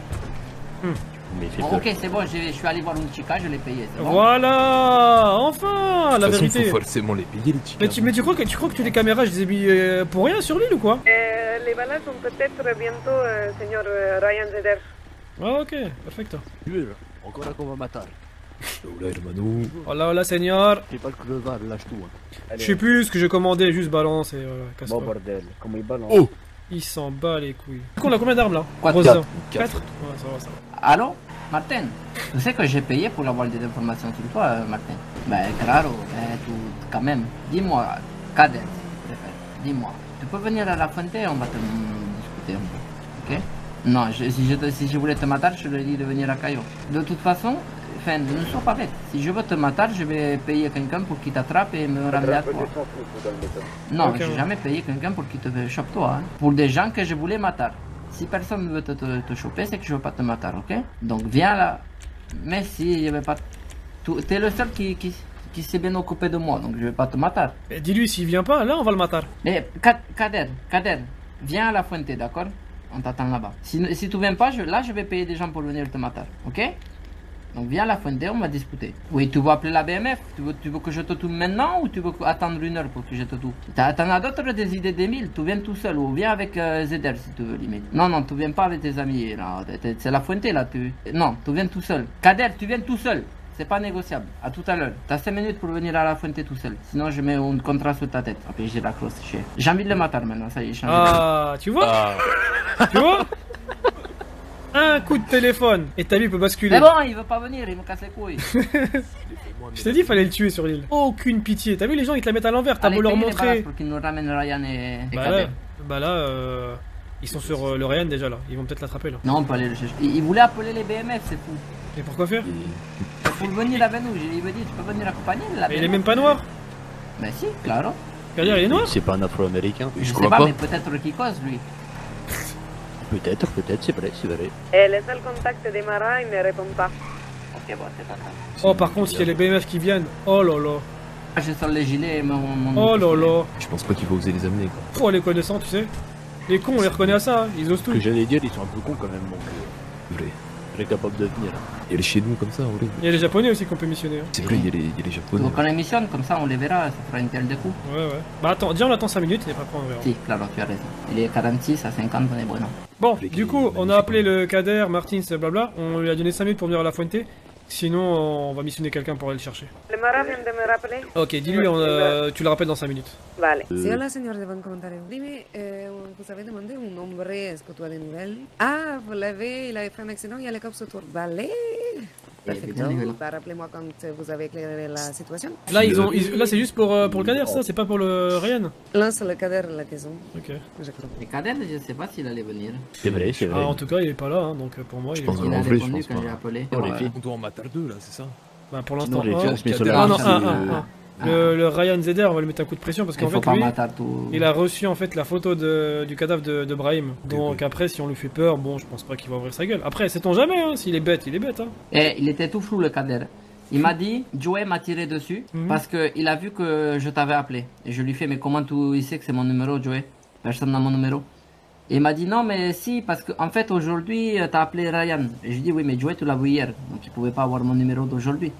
Bon, ok, c'est bon, je suis allé voir une chica, je l'ai payé. Bon. Voilà, enfin, la vérité. Il faut forcément les payer, les chicas. Mais tu crois que les caméras, je les ai mis pour rien sur l'île ou quoi? Les balas sont peut-être bientôt, señor Ryan Zeder. Ah, ok, perfecto. Encore un qu'on va matar. Hola, hermano. Hola, señor. Fais pas le crevard, lâche tout. Hein. Je sais plus ce que j'ai commandé, juste balance et casse-toi. Bon bordel, comment il balance? Oh! Il s'en bat les couilles. Du coup, on a combien d'armes là? 4. 4. Ouais, ça va. Allô? Martin, tu sais que j'ai payé pour avoir des informations sur toi, Martin? Ben, claro, quand même. Dis-moi, Kader, dis-moi, tu peux venir à la Fuente, on va te discuter un peu, ok? Non, si je voulais te matar, je te dis de venir à Cayo. De toute façon, enfin, ne sois pas bête. Si je veux te matar, je vais payer quelqu'un pour qu'il t'attrape et me ramener à toi. Non, je vais jamais payer quelqu'un pour qu'il te chope toi. Hein. Pour des gens que je voulais matar. Si personne ne veut te choper, c'est que je veux pas te matar, ok? Donc viens là. Mais si je vais pas... T'es le seul qui s'est bien occupé de moi, donc je vais pas te matar. Dis-lui, s'il vient pas, là on va le matar. Mais Kader, viens à la Fuente, d'accord? On t'attend là-bas. Si tu viens pas, là je vais payer des gens pour venir te matar, ok? Donc viens à la Fuente, on va discuter. Oui, tu veux appeler la BMF? Tu veux que je te tue maintenant ou tu veux attendre 1 heure pour que je te tue? T'en as d'autres des idées des mille, tu viens tout seul ou viens avec Zeder si tu veux limite. Non, tu viens pas avec tes amis là. C'est la Fuente là, Non, tu viens tout seul. Kader, tu viens tout seul. C'est pas négociable. À tout à l'heure. T'as 5 minutes pour venir à la Fuente tout seul. Sinon, je mets un contrat sur ta tête. Après, j'ai la crosse. J'ai envie de le matar maintenant. Ça y est, j'ai envie tu vois? Tu vois? Un coup de téléphone et ta vie peut basculer. Mais bon, il veut pas venir, il me casse les couilles. Je t'ai dit, il fallait le tuer sur l'île. Aucune pitié. T'as vu les gens, ils te la mettent à l'envers. T'as beau leur montrer. Pour qu'ils nous ramènent Ryan et bah là, ils sont sur le Ryan déjà là. Ils vont peut-être l'attraper là. Non, on peut aller le chercher. Il voulait appeler les BMF, c'est fou. Et pourquoi faire? Pour venir avec nous. Il me dit, tu peux venir accompagner la BMF. Mais il est même pas noir. Mais si, claro. Kader, il est noir? C'est pas un afro-américain. Je sais pas, mais peut-être qu'il cause lui. Peut-être, c'est vrai. Et le seul contact de Mara, il ne répond pas. Ok, bon, c'est pas grave. Oh, par contre, s'il y a les BMF qui viennent, oh là là. Je sors les gilets et mon... Oh là là. Je pense pas qu'il faut oser les amener quoi. Oh, les connaissants, tu sais. Les cons, on les reconnaît à ça, hein. Ils osent tout. Ce que j'allais dire, ils sont un peu cons quand même, donc... Vrai. Très capable de venir. Il y a les chez nous comme ça, en vrai. Il y a les Japonais aussi qu'on peut missionner. Hein. C'est vrai, il y a les Japonais. Donc on les missionne, comme ça on les verra, ça fera une telle de coups. Ouais. Bah attends, on attend 5 minutes et après on verra. Si, claro, tu as raison. Il est 46 à 50, on est bueno. Bon, du coup, on a appelé le Kader, Martins, blabla. On lui a donné 5 minutes pour venir à la Fuente. Sinon, on va missionner quelqu'un pour aller le chercher. Le Mara vient de me rappeler. Ok, dis-lui, tu le rappelles dans 5 minutes. Vale. Sí, hola, señor de Buen Comentario. Dime, vous avez demandé un nombre, est-ce que tu as des nouvelles? Ah, vous l'avez, il avait fait un accident, il y a les cops autour. Vale. Perfecto. Bah, rappelez-moi quand vous avez éclairé la situation. Là, là c'est juste pour le Kader, ça, c'est pas pour le Ryan. Là, c'est le Kader, la question. Ok. Le Kader, je sais pas s'il allait venir. C'est vrai. Ah, en tout cas, il est pas là, hein, donc pour moi, il a répondu quand j'ai appelé. On doit en matar 2 là, c'est ça? Bah, pour l'instant, non, le Ryan Zeder, on va lui mettre un coup de pression parce qu'en fait, lui, il a reçu en fait la photo du cadavre de Brahim. Donc après, si on lui fait peur, bon, je pense pas qu'il va ouvrir sa gueule. Après, sait-on jamais, hein, s'il est bête, il est bête. Hein. Et il était tout flou le Kader. Il m'a dit, Joey m'a tiré dessus parce qu'il a vu que je t'avais appelé. Et je lui fais, mais comment tu sais que c'est mon numéro, Joey? Personne n'a mon numéro. Et il m'a dit, non, mais si, parce qu'en fait, aujourd'hui, t'as appelé Ryan. Et je lui dis, oui, mais Joey, tu l'as vu hier. Donc il pouvait pas avoir mon numéro d'aujourd'hui.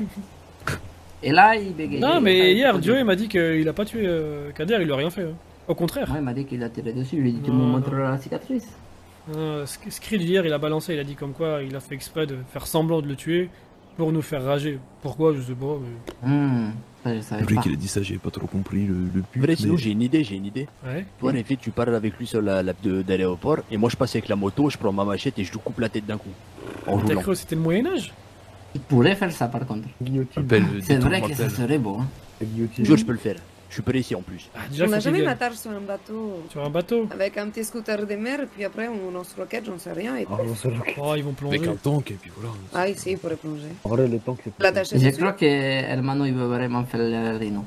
Et là, il bégayait. Non, mais hier, Joey m'a dit qu'il a pas tué Kader, il lui a rien fait. Hein. Au contraire. Ouais, il m'a dit qu'il a tiré dessus. Je lui ai dit, tu me montreras la cicatrice. Screed hier, il a balancé, il a dit comme quoi il a fait exprès de faire semblant de le tuer pour nous faire rager. Pourquoi, je sais pas. Mais... C'est vrai qu'il a dit ça, j'avais pas trop compris le but. Vrai, sinon j'ai une idée. Ouais. Toi, en effet, tu parles avec lui sur la d'aéroport et moi je passe avec la moto, je prends ma machette et je lui coupe la tête d'un coup. En T'as cru que c'était le Moyen-Âge? Il pourrait faire ça par contre. C'est vrai que ça serait beau. Hein. Je peux le faire. Je suis pressé en plus. Ah, déjà, on n'a jamais matar sur un bateau. Sur un bateau? Avec un petit scooter de mer, puis après on lance roquette, j'en sais rien. Et oh, ils vont plonger. Avec un tank, et puis voilà. Ah, ici, il pourrait plonger. En vrai, le tank, c'est Je crois que Hermano, il veut vraiment faire le rhino.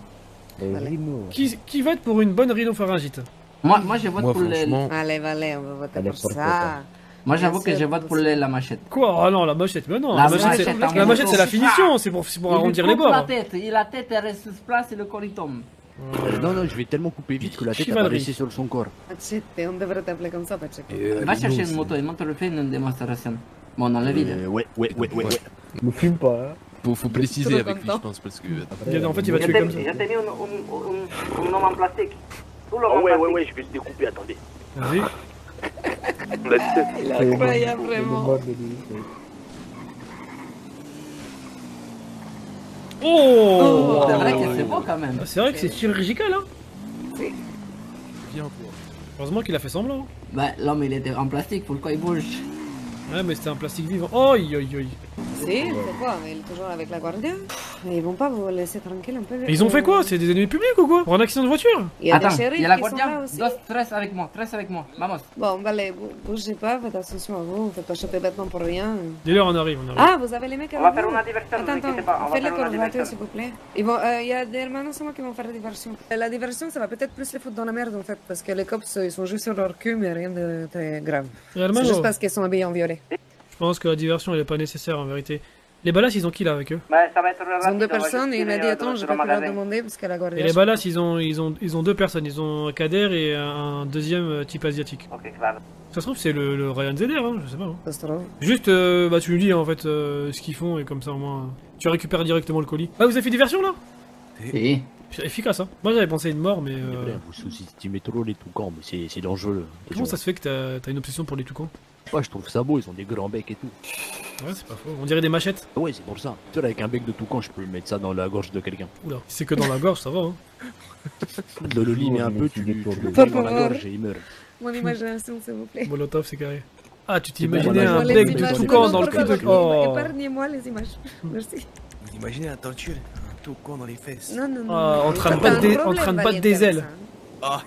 Qui vote pour une bonne rhinopharyngite? Moi, je vote pour les... Allez, on va voter pour ça. Moi, j'avoue que je vote pour la machette. Quoi? Ah non, la machette, mais non. La machette, c'est la finition, c'est pour arrondir les bords. La tête, elle reste sur place et le corps il tombe. Non, je vais tellement couper vite que la tête va rester sur son corps. Machette, on devrait t'appeler comme ça, Pacheco. Va chercher une moto et montre-le fait une démonstration. Bon, dans la ville. Ouais. Me fume pas, hein. Faut préciser avec lui, je pense, parce que... En fait, il va tuer comme ça. Je t'ai mis un homme en plastique. Ouais, je vais le découper, attendez. Vas-y. Il est incroyable, vraiment. Oh, c'est vrai que c'est beau quand même. C'est vrai que c'est chirurgical, hein. Oui. Bien quoi. Heureusement qu'il a fait semblant. Bah, l'homme il était en plastique, pourquoi il bouge? Ouais, mais c'était un plastique vivant. Oh, Si, c'est quoi? Il est toujours avec la guardia? Ils vont pas vous laisser tranquille un peu. Et ils ont fait quoi? C'est des ennemis publics ou quoi? Pour un accident de voiture? Il y a Attends, des shérifs il y a la qui sont là guardia. aussi. 2, 13 avec moi, 13 avec moi. Vamos. Bon, allez, bougez pas, faites attention à vous, faites pas choper bêtement pour rien. Dis-leur, on arrive, on arrive. Ah, vous avez les mecs avec On va vous? faire une diversion, ne vous inquiétez pas, on va Faites-les faire une courbatures, diversion. s'il vous plaît. Il y a des hermanos seulement qui vont faire la diversion. La diversion, ça va peut-être plus les foutre dans la merde en fait, parce que les cops, ils sont juste sur leur cul, mais rien de très grave. C'est juste parce qu'ils sont habillés en violet. Je pense que la diversion, elle est pas nécessaire en vérité. Les balas, ils ont qui là avec eux? Bah, ça va être Ils ont deux personnes et il m'a dit attends, j'ai pas pu leur demander parce qu'elle a guardé. Et les balas, ils ont deux personnes. Ils ont Kader et un deuxième type asiatique. Ok, claro. Ça se trouve, c'est le Ryan Zeder, hein, je sais pas. Hein. Ça se trouve. Juste, bah, tu nous dis en fait ce qu'ils font et comme ça au moins. Tu récupères directement le colis. Ah, vous avez fait diversion là? Oui. C'est efficace, hein. Moi j'avais pensé à une mort, mais. Vous sous-estimez trop les toucans, mais c'est dangereux. Comment ça se fait que t'as une obsession pour les toucans? Ouais, je trouve ça beau, ils ont des grands becs et tout. Ouais, c'est pas faux. On dirait des machettes. Ouais, c'est pour ça. Tu vois, avec un bec de toucan, je peux mettre ça dans la gorge de quelqu'un. Oula, si c'est que dans la gorge, ça va, hein. Le loli met un peu, tu le Por mets dans la favor. gorge et il meurt. Mon imagination, s'il vous plaît. Molotov, c'est carré. Ah, tu C'est t'imaginais bon, un Les bec images, de toucan non, dans le por cul de. favor, Oh. Épargnez-moi les images. Merci. Vous imaginez un torture, un toucan dans les fesses. Non, non, non. Ah, en train de battre des ailes. Ah.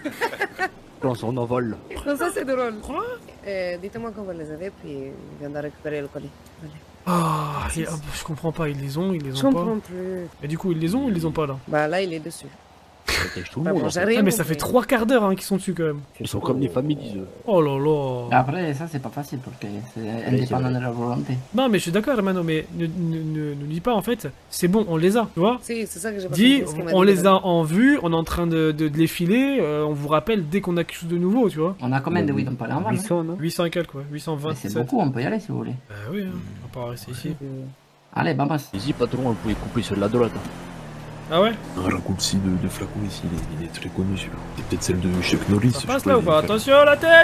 Dans son envol. Non, ça c'est drôle. Dites-moi quand vous les avez, puis je viens de récupérer le colis. Allez. Ah, je comprends pas, ils les ont Je pas. comprends plus. Et du coup, ils les ont ou ils les ont pas là? Bah là, il est dessus. Tout le Bah, monde. bon, en j'ai fait. rien Ah, mais ça compris. fait 3/4 d'heure hein, qu'ils sont dessus quand même. Ils sont comme les familles. Oh là là. Après, ça, c'est pas facile parce que c'est indépendant de la volonté. Non, mais je suis d'accord, Hermano, mais ne dis pas en fait, c'est bon, on les a, tu vois? Si, c'est ça que j'ai pas Dis, compris, ce qu'il m'a on dit, les a en vue, on est en train de les filer, on vous rappelle dès qu'on a quelque chose de nouveau, tu vois? On a combien de weed on peut aller en vendre? 800, non? 800 et quelques, quoi, 820. C'est beaucoup, on peut y aller si vous voulez. Bah oui, hein, on va pas rester ici. Allez, vamos. Ici, patron, vous pouvez couper sur la droite. Ah ouais? Un raccourci de flacon ici, il est très connu celui-là. C'est peut-être celle de Chuck Norris. Ça passe là ou pas? Attention, la tête!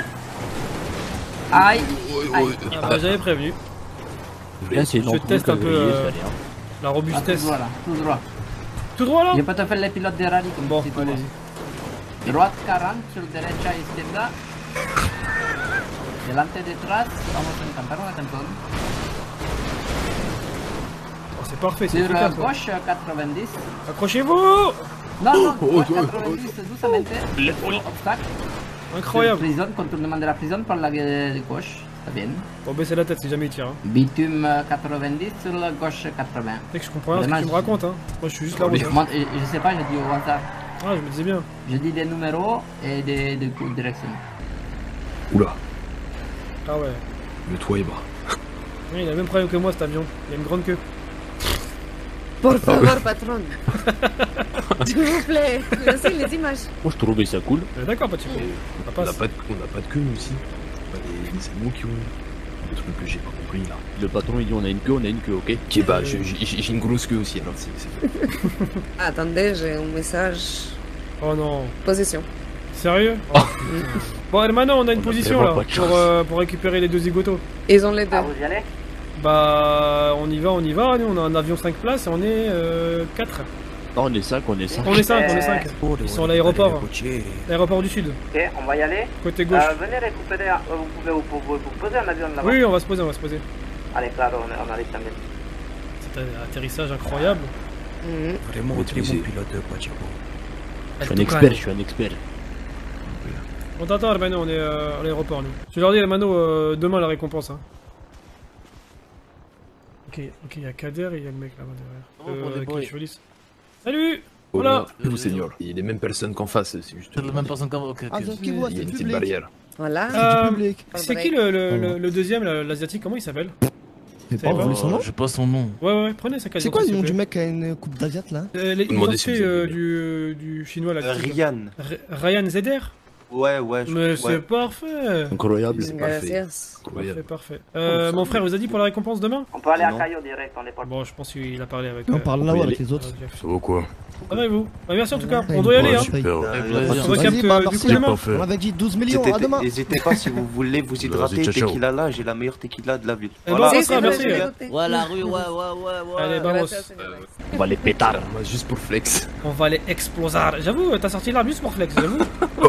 Aïe! Aïe. Ah bah j'avais prévenu. Là, c'est Je teste un peu la robustesse. Tout droit là, tout droit. Tout droit là? Je peux te faire les pilotes de rallye comme Bon, si tu allez-y. veux. Droite 40, sur derecha izquierda. Delante detrás, vamos a intentar un atentón. Oh, c'est parfait, c'est Sur efficace. quoi. gauche 90. Accrochez-vous! Non, non, Oh, droite 90 doucement. Obstacle. Incroyable. Prison, contournement de la prison par la de gauche. Está bien. Bon, baissez la tête si jamais il tire. Hein. Bitume 90 sur la gauche 80. C'est que je comprends rien ce que tu me racontes, hein. Moi je suis juste là. Moi, je sais pas, je dis au hasard. Ah, je me disais bien. Je dis des numéros et des directions. Oula, Ah ouais. le toit est bas. Oui, il a le même problème que moi cet avion. Il a une grande queue. Por favor, patron. S'il vous plaît, laissez les images. Moi, je trouvais ça cool. D'accord, pas de soucis. On n'a pas de queue nous aussi. Pas les animaux qui ont le truc que j'ai pas compris là. Le patron il dit on a une queue, ok? Qui bah j'ai une grosse queue aussi alors c'est Attendez, j'ai un message. Oh non. Position. Sérieux? Oh, putain. Bon, Hermano, on a une position là pour récupérer les deux zigotos. Ils ont les deux. Vous y allez? Bah, on y va. Nous, on a un avion 5 places et on est 4. Non, on est 5, on est 5. On est 5. Ils sont à l'aéroport. L'aéroport du sud. Ok, on va y aller. Côté gauche. Venez récupérer, vous pouvez vous poser un avion là-bas. Oui, on va se poser. Allez, claro, on arrive también. C'est un atterrissage incroyable. Vraiment très bon pilote, Pacheco. Je suis un expert. On t'attend, Hermano, on est à l'aéroport, nous. Je leur dis, Hermano, demain la récompense. Hein. Ok, il y a Kader et il y a le mec là-bas derrière. Avec les chevilles. Salut! Voilà! Vous, seigneur. Il y a les mêmes personnes qu'en face, c'est juste. C'est la même personne qu'en face. Il y a une petite barrière. Voilà. C'est qui le deuxième, l'asiatique? Comment il s'appelle? J'ai pas son nom. Ouais, prenez sa carte. C'est quoi le nom du mec qui a une coupe d'Asiat là? L'identité du chinois là. Ryan. Ryan Zeder? Ouais. Mais c'est parfait. Incroyable. Parfait. Mon frère vous a dit pour la récompense demain? On peut aller à Caillou direct, on est pas. Bon, je pense qu'il a parlé avec. On parle là-haut avec les autres. Ça va quoi? Ça va et vous? Bah, merci en tout cas, on doit y aller hein. On recapte du coup demain. On avait dit 12 millions, à demain. N'hésitez pas si vous voulez vous hydrater, tequila là, j'ai la meilleure tequila de la ville. Voilà, merci. Ouais, la rue, ouais. Allez, vamos. On va les pétard. Juste pour flex. On va les exploser. J'avoue, t'as sorti l'arme juste pour flex, j'avoue. Oh non, mais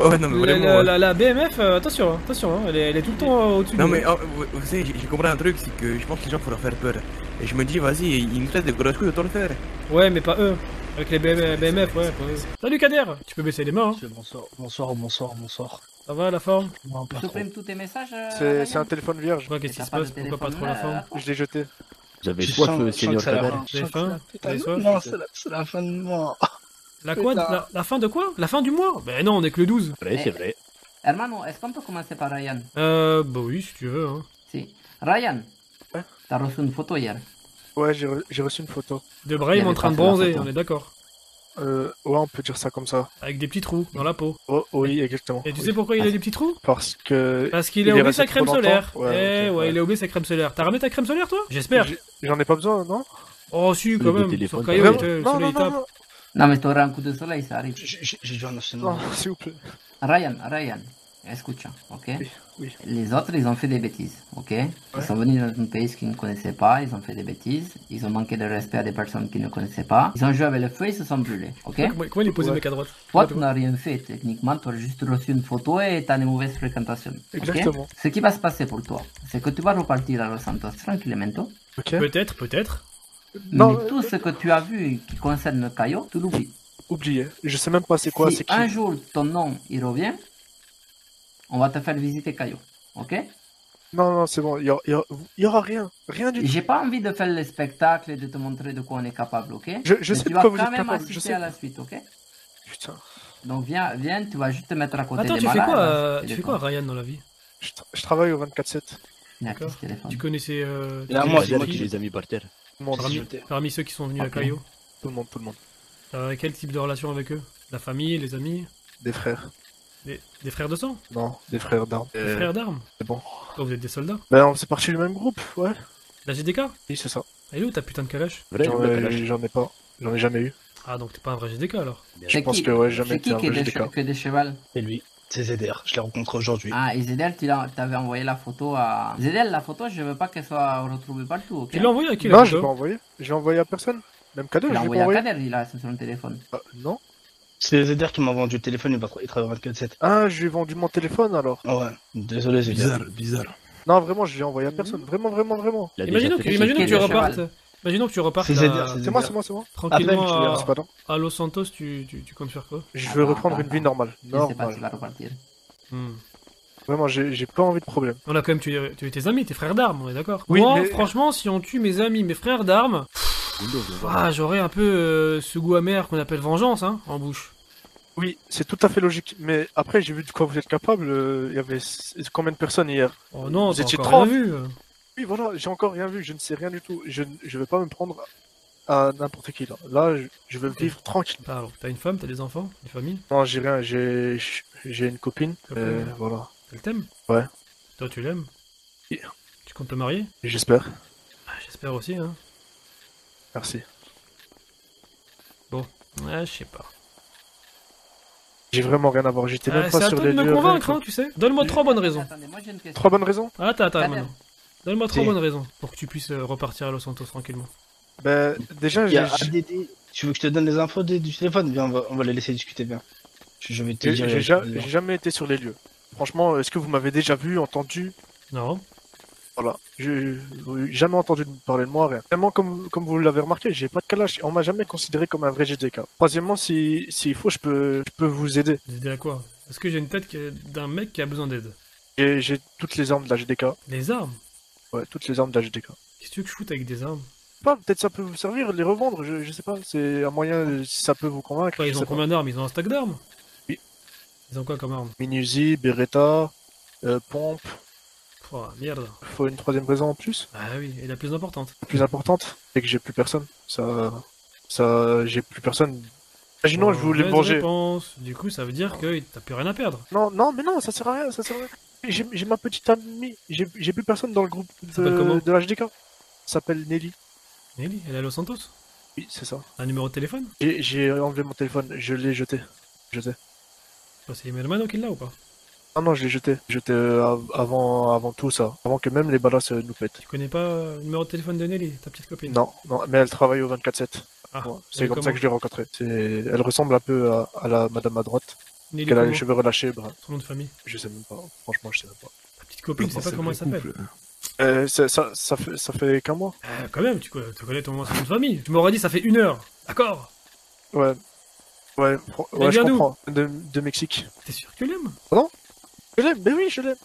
vraiment. La BMF, attention, attention, elle est tout le temps au-dessus. Non, mais vous savez, j'ai compris un truc, c'est que je pense que les gens faut leur faire peur. Et je me dis, vas-y, ils nous traitent de grosses couilles, autant le faire. Ouais, mais pas eux. Avec les BMF, ouais, pas eux. Salut Kader, tu peux baisser les mains. Hein. Bonsoir. Ça va la forme? Tu supprimes tous tes messages C'est un téléphone vierge. Pourquoi, qu'est-ce qui se passe? Pourquoi pas trop la forme? Je l'ai jeté. Vous avez soif, Seigneur Kader? Vous avez faim? Vous avez soif? Non, c'est la fin du mois. La quoi? La fin de quoi? La fin du mois? Ben non, on est que le 12. Vrai, c'est vrai. Hermano, est-ce qu'on peut commencer par Ryan? Bah oui, si tu veux. Hein. Si. Ryan, ouais. T'as reçu une photo hier? Ouais, j'ai reçu une photo. De Brahim en train de bronzer, on est d'accord. Ouais, on peut dire ça comme ça. Avec des petits trous dans la peau. Oh, oui, exactement. Et tu sais pourquoi il a des petits trous? Parce qu'il a oublié sa crème solaire. Ouais, il a oublié sa crème solaire. T'as ramené ta crème solaire, toi? J'espère. J'en ai pas besoin, non? Oh, si, quand même. Sur Caillou, le soleil tape. Non, mais t'auras un coup de soleil, ça arrive. J'ai dû en acheter non, s'il vous plaît. Ryan, escucha, ok? Oui. Les autres, ils ont fait des bêtises, ok? Ils sont venus dans un pays qu'ils ne connaissaient pas, ils ont fait des bêtises, ils ont manqué de respect à des personnes qu'ils ne connaissaient pas, ils ont joué avec le feu, ils se sont brûlés, ok? Comment il est posé le mec à droite? Toi, tu n'as rien fait, techniquement, tu as juste reçu une photo et tu as une mauvaise fréquentation. Exactement. Okay? Ce qui va se passer pour toi, c'est que tu vas repartir à Los Santos tranquillement. Okay. Peut-être. Non, mais tout ce que tu as vu qui concerne Cayo, tu l'oublies. Oublié. Je sais même pas c'est quoi, si c'est qui. Un jour ton nom il revient, on va te faire visiter Cayo, ok? Non, c'est bon, il y aura rien du tout. J'ai pas envie de faire le spectacle et de te montrer de quoi on est capable, ok? Je sais de quoi vous êtes capable. Tu vas quand même assister à la suite, ok? Putain. Donc viens, tu vas juste te mettre à côté des malades. Attends, tu fais quoi Ryan dans la vie? Je travaille au 24/7. D'accord. Tu connaissais moi, qui les a mis par terre. Parmi ceux qui sont venus à Cayo? Tout le monde. Quel type de relation avec eux? La famille, les amis? Des frères. Des frères de sang? Non, des frères d'armes. Des frères d'armes? C'est bon. Donc vous êtes des soldats? Ben on fait partie du même groupe, ouais. La GDK? Oui, c'est ça. Elle est où ta putain de calèche? J'en ai pas. J'en ai jamais eu. Ah, donc t'es pas un vrai GDK alors? Je pense que ouais, jamais été un vrai GDK. C'est qui des chevals? C'est lui. C'est Zeder, je l'ai rencontré aujourd'hui. Ah, et Zeder, tu t'avais envoyé la photo à... Zeder, la photo, je veux pas qu'elle soit retrouvée partout, ok? Tu l'as envoyé à qui? Non, je l'ai pas envoyé. Je l'ai envoyé à personne. Même Kader, je l'ai envoyé à Kader, il a sur son téléphone. Non. C'est Zeder qui m'a vendu le téléphone, il travaille 24/7. Ah, je lui ai vendu mon téléphone alors. Ouais, désolé, Zeder. Bizarre. Non, vraiment, je l'ai envoyé à personne. Vraiment. Imaginons que tu repartes. Imaginons que tu repartes. C'est moi. Tranquillement à Los Santos, tu comptes faire quoi? Je veux reprendre une vie normale. Je sais pas si va repartir. Vraiment, j'ai pas envie de problème. On a quand même tué tes amis, tes frères d'armes, on est d'accord? Oui, moi, mais... franchement, si on tue mes amis, mes frères d'armes, j'aurais un peu ce goût amer qu'on appelle vengeance, hein, en bouche. Oui, c'est tout à fait logique. Mais après, j'ai vu de quoi vous êtes capable. Il y avait combien de personnes hier? Oh non, vous étiez 30 vu. Oui, voilà, j'ai encore rien vu. Je ne sais rien du tout. Je vais pas me prendre à n'importe qui là. Là, je veux vivre tranquille. Alors, t'as une femme, t'as des enfants, une famille? Non, j'ai rien. J'ai une copine. Voilà. Elle t'aime? Ouais. Toi, tu l'aimes? Oui. Tu comptes te marier? J'espère. J'espère aussi, hein. Merci. Bon, ouais, je sais pas. J'ai vraiment rien à voir. J'étais même pas sur les lieux. C'est à toi de me convaincre, hein, tu sais. Donne-moi 3 bonnes raisons. Attendez, moi j'ai une question. 3 bonnes raisons? Attends, maintenant. Donne-moi 3 bonnes raisons pour que tu puisses repartir à Los Santos tranquillement. Ben, déjà, j'ai... Tu veux que je te donne les infos du téléphone? Viens, on va les laisser discuter bien. Je vais te dire. J'ai jamais été sur les lieux. Franchement, est-ce que vous m'avez déjà vu, entendu? Non. Voilà. J'ai jamais entendu parler de moi, rien. Vraiment, comme vous l'avez remarqué, j'ai pas de calage. On m'a jamais considéré comme un vrai GDK. Troisièmement, s'il faut, je peux vous aider. Vous aider à quoi? Est-ce que j'ai une tête d'un mec qui a besoin d'aide? J'ai toutes les armes de la GDK. Les armes? Ouais, toutes les armes de la GDK. Qu'est-ce que tu veux que je foute avec des armes? Peut-être ça peut vous servir, les revendre, je sais pas. C'est un moyen, si ça peut vous convaincre. Ouais, ils ont combien d'armes? Ils ont un stack d'armes? Oui. Ils ont quoi comme armes? Mini-Uzi, Beretta, pompe. Oh, merde. Faut une troisième raison en plus. Ah oui, et la plus importante. La plus importante, c'est que j'ai plus personne. J'ai plus personne. Imaginons, je voulais me venger. Réponse. Du coup, ça veut dire que t'as plus rien à perdre. Mais non, ça sert à rien, J'ai ma petite amie, j'ai plus personne dans le groupe de la GDK. Ça s'appelle Nelly. Nelly, elle est à Los Santos? Oui, c'est ça. Un numéro de téléphone? J'ai enlevé mon téléphone, je l'ai jeté. C'est Hermano qui l'a ou pas? Ah non, je l'ai jeté. Avant tout ça. Avant que même les balas nous pètent. Tu connais pas le numéro de téléphone de Nelly, ta petite copine? Non, mais elle travaille au 24/7. Ah, c'est comme ça que je l'ai rencontrée. Elle ressemble un peu à la madame à droite. Nelly qu'elle a les comment cheveux relâchés, brun. Son nom de famille. Je sais même pas. Franchement, je sais même pas. Ta petite copine, tu sais pas comment elle s'appelle. Ça fait qu'un mois. Quand même, tu connais ton nom de famille. Tu m'aurais dit ça fait 1 heure. D'accord. Ouais. Ouais, Elle je vient d'où comprends. De Mexique. T'es sûr que tu l'aimes? Pardon? Je l'aime, mais oui, je l'aime.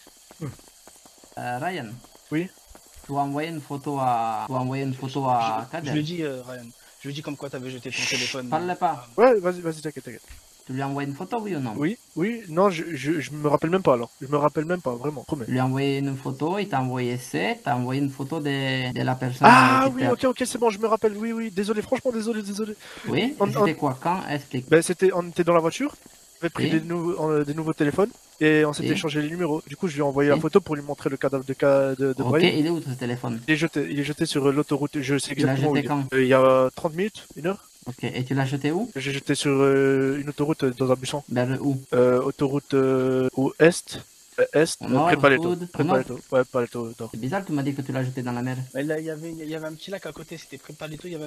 Ryan. Oui. Tu as envoyé une photo à. Kader. Je lui ai dit, Ryan. Je lui ai dit comme quoi t'avais jeté ton téléphone. Parle pas. Ouais, vas-y, t'inquiète. Tu lui as envoyé une photo, oui ou non? Oui, non, je me rappelle même pas alors. Je me rappelle même pas, vraiment, promets. Tu lui as envoyé une photo, il t'a envoyé t'as envoyé une photo de la personne. Ah oui, ok, c'est bon, je me rappelle, oui, désolé, franchement, désolé. Oui, c'était quoi? Quand? Explique. Ben, on était dans la voiture, on avait pris des nouveaux téléphones, et on s'était échangé les numéros. Du coup, je lui ai envoyé la photo pour lui montrer le cadavre de Ok, Brahim. il est où ton téléphone? Il est jeté sur l'autoroute, je sais exactement où jeté quand? il y a 30 minutes, 1 heure. Ok, et tu l'as jeté où? J'ai jeté sur une autoroute dans un buisson. Vers où? Autoroute au est. Près Paleto. Ouais, Paleto. C'est bizarre que tu m'as dit que tu l'as jeté dans la mer. Mais là, il y avait un petit lac à côté, c'était près Paleto, il y avait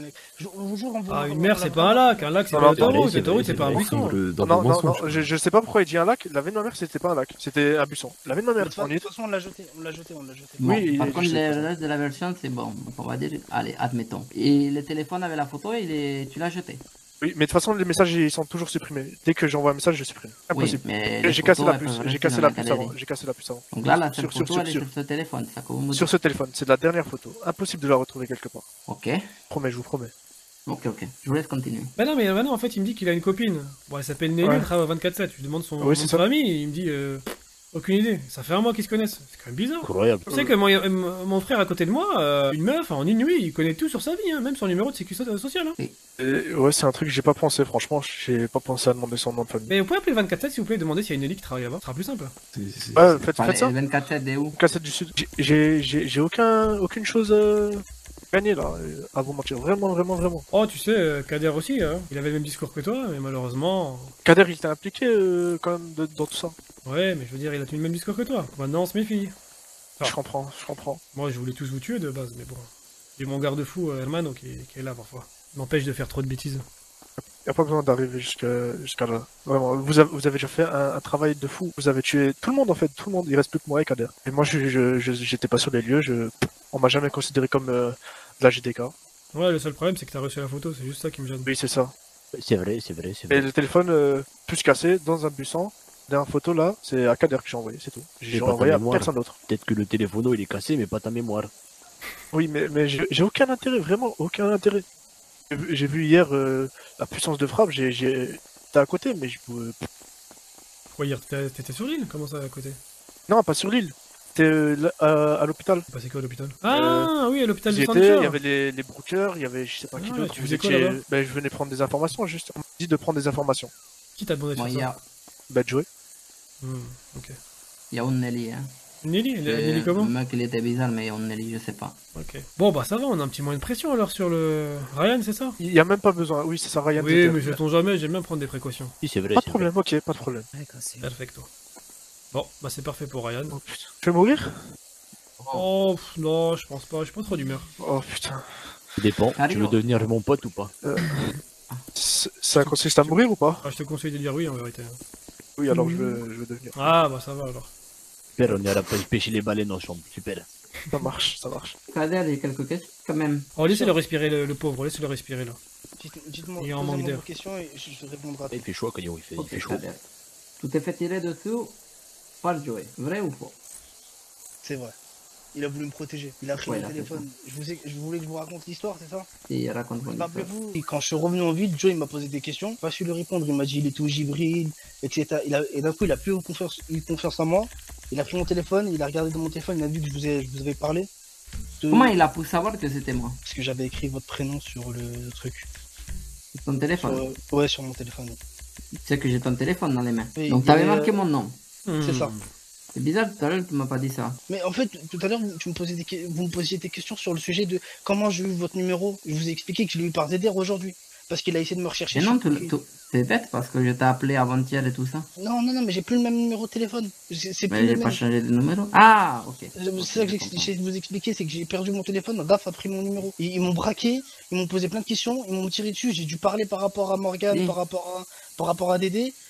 une mer, c'est pas un lac. Un lac, c'est une autoroute. L'autoroute, c'est pas un buisson. Non, je sais pas pourquoi il dit un lac. La vie de ma mère, c'était pas un lac, c'était un buisson. La vie de ma mère, de toute façon, on l'a jeté. Oui, par contre, le reste de la version, c'est bon. On va dire, allez, admettons. Et le téléphone avec la photo, tu l'as jeté. Oui, mais de toute façon, les messages, ils sont toujours supprimés. Dès que j'envoie un message, je supprime. Impossible. Oui, mais j'ai cassé la puce avant. Donc là, cette photo, elle est sur ce téléphone. Sur ce téléphone, c'est la dernière photo. Impossible de la retrouver quelque part. Ok. Je vous promets. Ok. Je vous laisse continuer. Bah non, mais maintenant, en fait, il me dit qu'il a une copine. Bon, elle s'appelle Nelly, elle travaille à 24/7. Je lui demande son nom de famille, il me dit... Aucune idée, ça fait un mois qu'ils se connaissent, c'est quand même bizarre. Incroyable. Tu sais que mon frère à côté de moi, une meuf, en une nuit, il connaît tout sur sa vie, hein, même son numéro de sécurité sociale. Hein. Ouais, c'est un truc que j'ai pas pensé, franchement, j'ai pas pensé à demander son nom de famille. Mais vous pouvez appeler 24/7 s'il vous plaît, demander s'il y a une Nelly qui travaille là-bas, ce sera plus simple. Ouais, faites ça. 24/7 des où? 24/7 du Sud. J'ai aucune chose gagnée là, à vous mentir, vraiment. Oh, tu sais, Kader aussi, hein. Il avait le même discours que toi, mais malheureusement... Kader, il t'a impliqué quand même dans tout ça. Ouais, mais je veux dire, il a tenu le même discours que toi. Maintenant, on se méfie. Je comprends. Moi, je voulais tous vous tuer de base, mais bon. J'ai mon garde-fou, Hermano, qui est là parfois. Il m'empêche de faire trop de bêtises. Y a pas besoin d'arriver jusqu'à là. Vraiment, vous avez déjà fait un travail de fou. Vous avez tué tout le monde en fait, tout le monde. Il reste plus que moi et Kader. Et moi, j'étais pas sur les lieux. On m'a jamais considéré comme de la GDK. Ouais, le seul problème, c'est que t'as reçu la photo. C'est juste ça qui me gêne. Oui, c'est ça. C'est vrai. Et le téléphone plus cassé dans un buisson. Dernière photo là, c'est à Kader que j'ai envoyé, c'est tout. J'ai envoyé à personne d'autre. Peut-être que le téléphono il est cassé, mais pas ta mémoire. Oui, mais j'ai aucun intérêt, vraiment aucun intérêt. J'ai vu hier la puissance de frappe, t'es à côté, mais je pouvais. Pourquoi hier t'étais sur l'île? Comment ça à côté? Non, pas sur l'île. T'es à l'hôpital. Passé quoi à l'hôpital? Ah oui, à l'hôpital du centre. Il y avait les brookers, il y avait je sais pas qui d'autre. Tu faisais quoi là-bas? Je venais prendre des informations, juste. On m'a dit de prendre des informations. Qui t'a demandé de faire ça? Joey. Ok. Il y a une Nelly, hein. Nelly comment? Le mec il était bizarre, mais il y a une Nelly, je sais pas. Ok. Bon bah ça va, on a un petit moyen de pression alors sur le... Ryan, c'est ça? Il y a même pas besoin, oui c'est ça, Ryan. Oui, mais sait-on jamais, j'aime bien prendre des précautions. Si c'est vrai. Pas de problème, ok, pas de problème. Perfecto. Bon, bah c'est parfait pour Ryan. Oh putain. Tu veux mourir? Oh non, je pense pas, je suis pas trop d'humeur. Oh putain. Ça dépend, tu veux devenir mon pote ou pas? Ça consiste à mourir ou pas? Je te conseille de dire oui en vérité. Oui, alors je veux devenir. Ah bah ça va alors. Super, on est à la pêche pêcher les baleines en chambre, super. Ça marche. Kader, il y a quelques questions quand même. Oh, laissez-le respirer le pauvre, laissez-le respirer là. Dites-moi, il est en manque d'air. Question et je répondrai. Il fait chaud quand il fait chaud. Kader. Tout est fait tirer dessous par Joey, vrai ou faux? C'est vrai. Il a voulu me protéger. Il a pris mon téléphone. Je voulais que je vous raconte l'histoire, c'est ça? Et raconte-moi l'histoire. Rappelez-vous, quand je suis revenu en ville, Joe il m'a posé des questions. Pas su lui répondre. Il m'a dit il est tout gibril, etc. Et d'un coup, il a plus eu confiance en moi. Il a pris mon téléphone, il a regardé dans mon téléphone, il a vu que je vous avais parlé. Comment il a pu savoir que c'était moi? Parce que j'avais écrit votre prénom sur le truc. Sur ton téléphone? Ouais, sur mon téléphone. Tu sais que j'ai ton téléphone dans les mains. Oui, donc t'avais marqué mon nom. C'est ça. C'est bizarre, tout à l'heure tu m'as pas dit ça. Mais en fait, tout à l'heure, vous me posiez des questions sur le sujet de comment j'ai eu votre numéro. Je vous ai expliqué que je l'ai eu par ZDR aujourd'hui. Parce qu'il a essayé de me rechercher. Mais non, c'est bête parce que je t'ai appelé avant-hier et tout ça. Non, mais j'ai plus le même numéro de téléphone. Mais j'ai pas changé de numéro. Ah, ok. C'est ça que j'essaie de vous expliquer, c'est que j'ai perdu mon téléphone, DAF a pris mon numéro. Ils m'ont braqué, ils m'ont posé plein de questions, ils m'ont tiré dessus, j'ai dû parler par rapport à Morgane, par rapport à Dédé,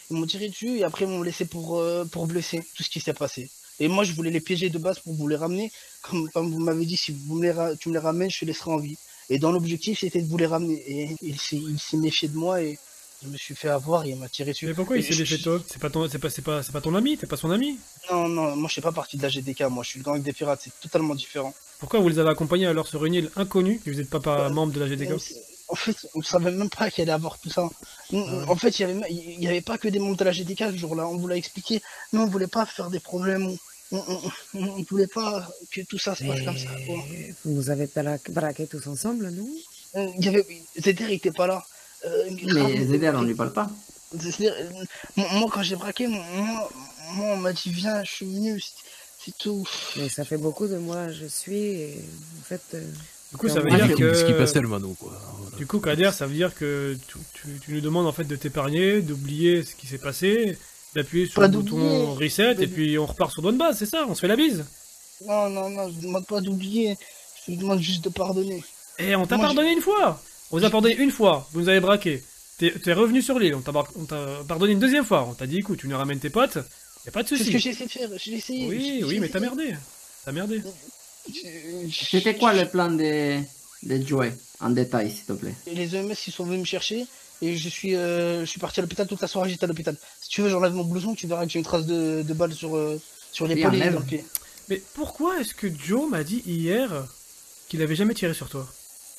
Ils m'ont tiré dessus et après ils m'ont laissé pour blesser, tout ce qui s'est passé. Et moi, je voulais les piéger de base pour vous les ramener. Comme vous m'avez dit, si tu me les ramènes, je te laisserai en vie. Et dans l'objectif, c'était de vous les ramener. Et il s'est méfié de moi et je me suis fait avoir et il m'a tiré dessus. Mais pourquoi il s'est méfié de toi? C'est pas ton ami, t'es pas son ami? Non, moi je fais pas partie de la GDK, moi je suis le gang des pirates, c'est totalement différent. Pourquoi vous les avez accompagnés alors sur une île inconnue et vous n'êtes pas membre de la GDK? En fait, on savait même pas qu'il allait avoir tout ça. En fait, il y avait pas que des membres de la GDK ce jour-là, on vous l'a expliqué. Nous, on voulait pas faire des problèmes, on voulait pas que tout ça se passe comme ça. Quoi. Vous avez braqué tous ensemble, non? Zeder, il était pas là. Mais Zeder, on lui parle pas. Moi, quand j'ai braqué, on m'a dit viens, je suis venu, c'est tout. Mais ça fait beaucoup de mois, je suis, et en fait... Du coup, ça veut dire que... Ce qui passait le Mano, quoi. Du coup, Kader, ça veut dire que tu nous demandes en fait de t'épargner, d'oublier ce qui s'est passé, d'appuyer sur le bouton reset, et puis on repart sur bonne base, c'est ça? On se fait la bise? Non, je demande pas d'oublier, je demande juste de pardonner. Et on t'a pardonné une fois! On vous a pardonné une fois, vous nous avez braqué. T'es revenu sur l'île, on t'a pardonné une deuxième fois. On t'a dit, écoute, tu nous ramènes tes potes, y a pas de soucis. C'est ce que j'ai essayé de faire, j'ai essayé. Oui, mais t'as merdé. T'as merdé. C'était quoi le plan de Joey, en détail, s'il te plaît? Les EMS, ils sont venus me chercher, et je suis parti à l'hôpital toute la soirée, j'étais à l'hôpital. Si tu veux, j'enlève mon blouson, tu verras que j'ai une trace de balle sur l'épaule et dans le pied. Mais pourquoi est-ce que Joe m'a dit hier qu'il avait jamais tiré sur toi?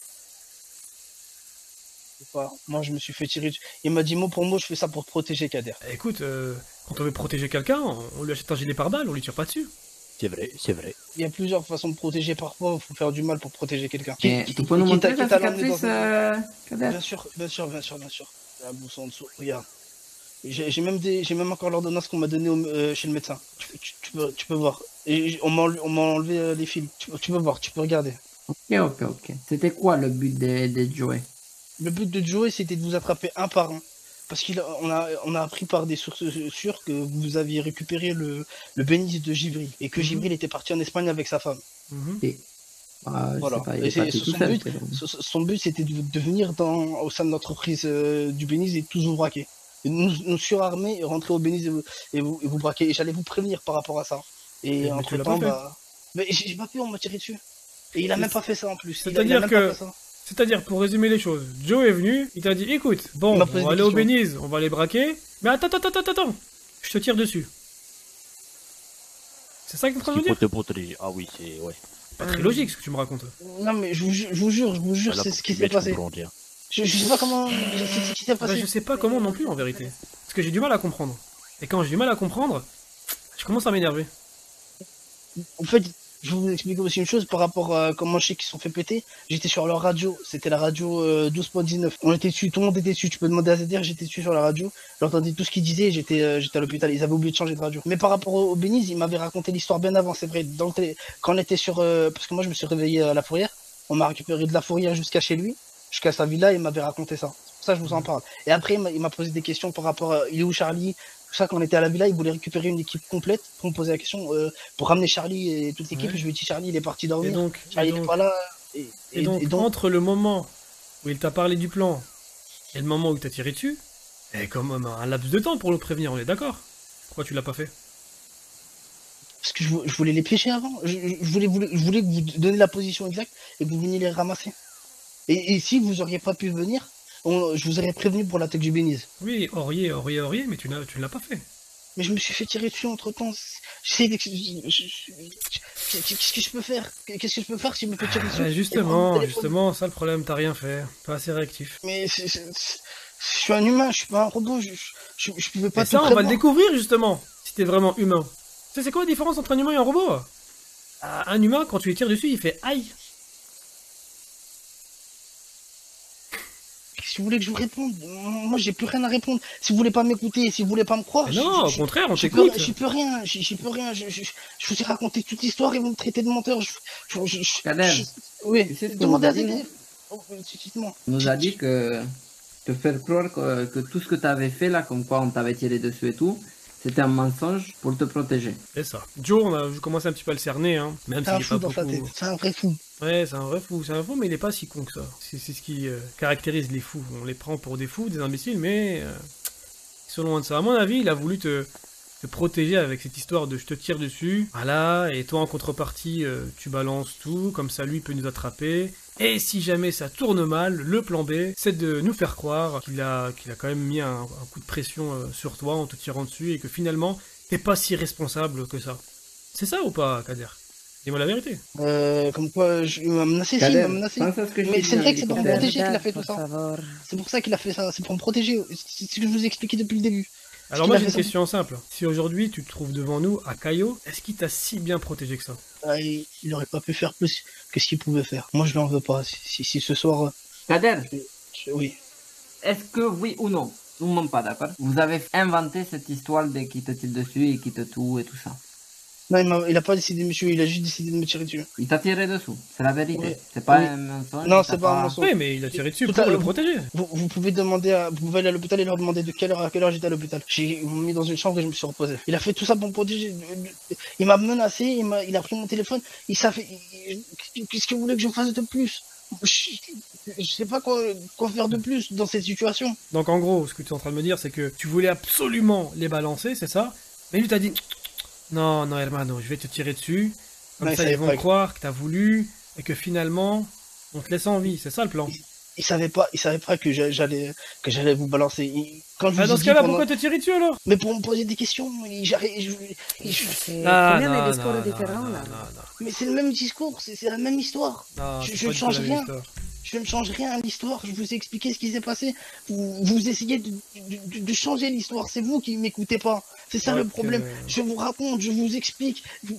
Moi, je me suis fait tirer dessus. Il m'a dit mot pour mot, je fais ça pour te protéger, Kader. Écoute, quand on veut protéger quelqu'un, on lui achète un gilet pare-balles, on lui tire pas dessus. C'est vrai, c'est vrai. Il y a plusieurs façons de protéger, parfois, il faut faire du mal pour protéger quelqu'un. Tu peux nous montrer la cicatrice, Kader? Bien sûr. La bousse en dessous, regarde. J'ai même encore l'ordonnance qu'on m'a donnée chez le médecin. Tu peux voir. Et on m'a enlevé les fils. Tu peux voir, tu peux regarder. Ok. C'était quoi le but de Joey? Le but de Joey, c'était de vous attraper un par un. Parce qu'on a appris par des sources sûres que vous aviez récupéré le bénis de Givril. Et que Givril était parti en Espagne avec sa femme. Voilà. Son but, c'était de venir au sein de l'entreprise du bénis et tous vous braquer. Et nous surarmer et rentrer au bénis et vous braquer. Et j'allais vous prévenir par rapport à ça. Et entre temps, mais j'ai pas pu, on m'a tiré dessus. Et il a même pas fait ça en plus. C'est-à-dire, pour résumer les choses, Joe est venu, il t'a dit, écoute, bon, on va aller au Beniz, on va les braquer, mais attends, je te tire dessus. C'est ça que t'es en train de me dire? Ah oui, c'est... ouais. Pas très logique ce que tu me racontes. Non mais je vous jure, c'est ce qui s'est passé. Je sais pas comment... C'est ce qui s'est passé. Je sais pas comment non plus en vérité. Parce que j'ai du mal à comprendre. Et quand j'ai du mal à comprendre, je commence à m'énerver. En fait... Je vais vous expliquer aussi une chose par rapport à comment je sais qu'ils se sont fait péter. J'étais sur leur radio, c'était la radio 12.19. On était dessus, tout le monde était dessus. Tu peux demander à ZDR, j'étais dessus sur la radio. J'entendais tout ce qu'ils disaient, j'étais à l'hôpital. Ils avaient oublié de changer de radio. Mais par rapport au Beniz, ils m'avaient raconté l'histoire bien avant, c'est vrai. Quand on était sur... parce que moi je me suis réveillé à la Fourrière. On m'a récupéré de la Fourrière jusqu'à chez lui, jusqu'à sa villa, et il m'avait raconté ça. C'est pour ça que je vous en parle. Et après, il m'a posé des questions par rapport à... Il est où Charlie? Ça, quand on était à la villa, il voulait récupérer une équipe complète pour me poser la question pour ramener Charlie et toute l'équipe. Je lui ai dit Charlie, il est parti dormir. Charlie n'est pas là. Et donc, entre le moment où il t'a parlé du plan et le moment où il t'a tiré dessus, il y a quand même un laps de temps pour le prévenir, on est d'accord? Pourquoi tu l'as pas fait? Parce que je voulais les piéger avant. Je voulais que vous donniez la position exacte et que vous veniez les ramasser. Et si vous auriez pas pu venir, je vous aurais prévenu pour l'attaque du Beniz. Oui, auriez, mais tu ne l'as pas fait. Mais je me suis fait tirer dessus entre temps. Qu'est-ce que je peux faire? Qu'est-ce que je peux faire si je me fais tirer dessus? Justement, ça le problème, t'as rien fait. Pas assez réactif. Mais je suis un humain, je suis pas un robot. Je pouvais pas. Et ça, on va le découvrir justement. Si t'es vraiment humain. Tu sais, c'est quoi la différence entre un humain et un robot? Un humain, quand tu lui tires dessus, il fait aïe. Si vous voulez que je vous réponde, moi j'ai plus rien à répondre. Si vous voulez pas m'écouter, si vous voulez pas me croire, non, au contraire, on t'écoute. J'y peux rien. Je vous ai raconté toute l'histoire et vous me traitez de menteur. Oui, demandez à ZDR. On nous a dit que te faire croire que tout ce que tu avais fait là, comme quoi on t'avait tiré dessus et tout, c'était un mensonge pour te protéger. C'est ça. Joe, on a commencé un petit peu à le cerner, hein. Même s'il est pas beaucoup... C'est un vrai fou. Ouais, c'est un vrai fou, mais il est pas si con que ça. C'est ce qui caractérise les fous. On les prend pour des fous, des imbéciles, mais ils sont loin de ça. À mon avis, il a voulu te protéger avec cette histoire de je te tire dessus, voilà, et toi en contrepartie, tu balances tout, comme ça lui peut nous attraper. Et si jamais ça tourne mal, le plan B, c'est de nous faire croire qu'il a quand même mis un coup de pression sur toi en te tirant dessus et que finalement, t'es pas si responsable que ça. C'est ça ou pas, Kader? Dis-moi la vérité. Comme quoi, il m'a menacé, si, il m'a menacé. Mais c'est vrai que c'est pour me protéger qu'il a fait tout ça. C'est pour ça qu'il a fait ça, c'est pour me protéger. C'est ce que je vous ai expliqué depuis le début. Alors moi j'ai une question simple. Si aujourd'hui tu te trouves devant nous à Caillot, est-ce qu'il t'a si bien protégé que ça? Il aurait pas pu faire plus que ce qu'il pouvait faire. Moi je lui en veux pas. Si ce soir... Kader, oui. Est-ce que oui ou non, tout le monde pas d'accord, vous avez inventé cette histoire de qui te tire dessus et qui te tue et tout ça? Non, il a pas décidé, monsieur, il a juste décidé de me tirer dessus. Il t'a tiré dessous, c'est la vérité. Oui. C'est pas Oui. un mensonge. Non, c'est pas un mensonge. Oui, mais il a tiré dessus pour le protéger. Vous pouvez demander vous pouvez aller à l'hôpital et leur demander de quelle heure à quelle heure j'étais à l'hôpital. Ils m'ont mis dans une chambre et je me suis reposé. Il a fait tout ça pour me protéger. Il m'a menacé, il a pris mon téléphone, qu'est-ce que vous voulez que je fasse de plus? Je sais pas quoi faire de plus dans cette situation. Donc en gros, ce que tu es en train de me dire, c'est que tu voulais absolument les balancer, c'est ça? Mais lui t'a dit non, non, hermano, je vais te tirer dessus. Comme Non, ça, ils vont croire que t'as voulu et que finalement, on te laisse en vie. C'est ça le plan. Il savait pas que j'allais vous balancer. Quand je vous dans ai ce dit cas-là, pendant- pourquoi te tirer dessus alors? Mais pour me poser des questions, mais c'est le même discours, c'est la même histoire. Non, c'est Je pas ne du change tout la même rien. histoire. Je ne change rien à l'histoire. Je vous ai expliqué ce qui s'est passé. Vous essayez de changer l'histoire. C'est vous qui m'écoutez pas. C'est ça le Ok. problème. Je vous raconte, je vous explique.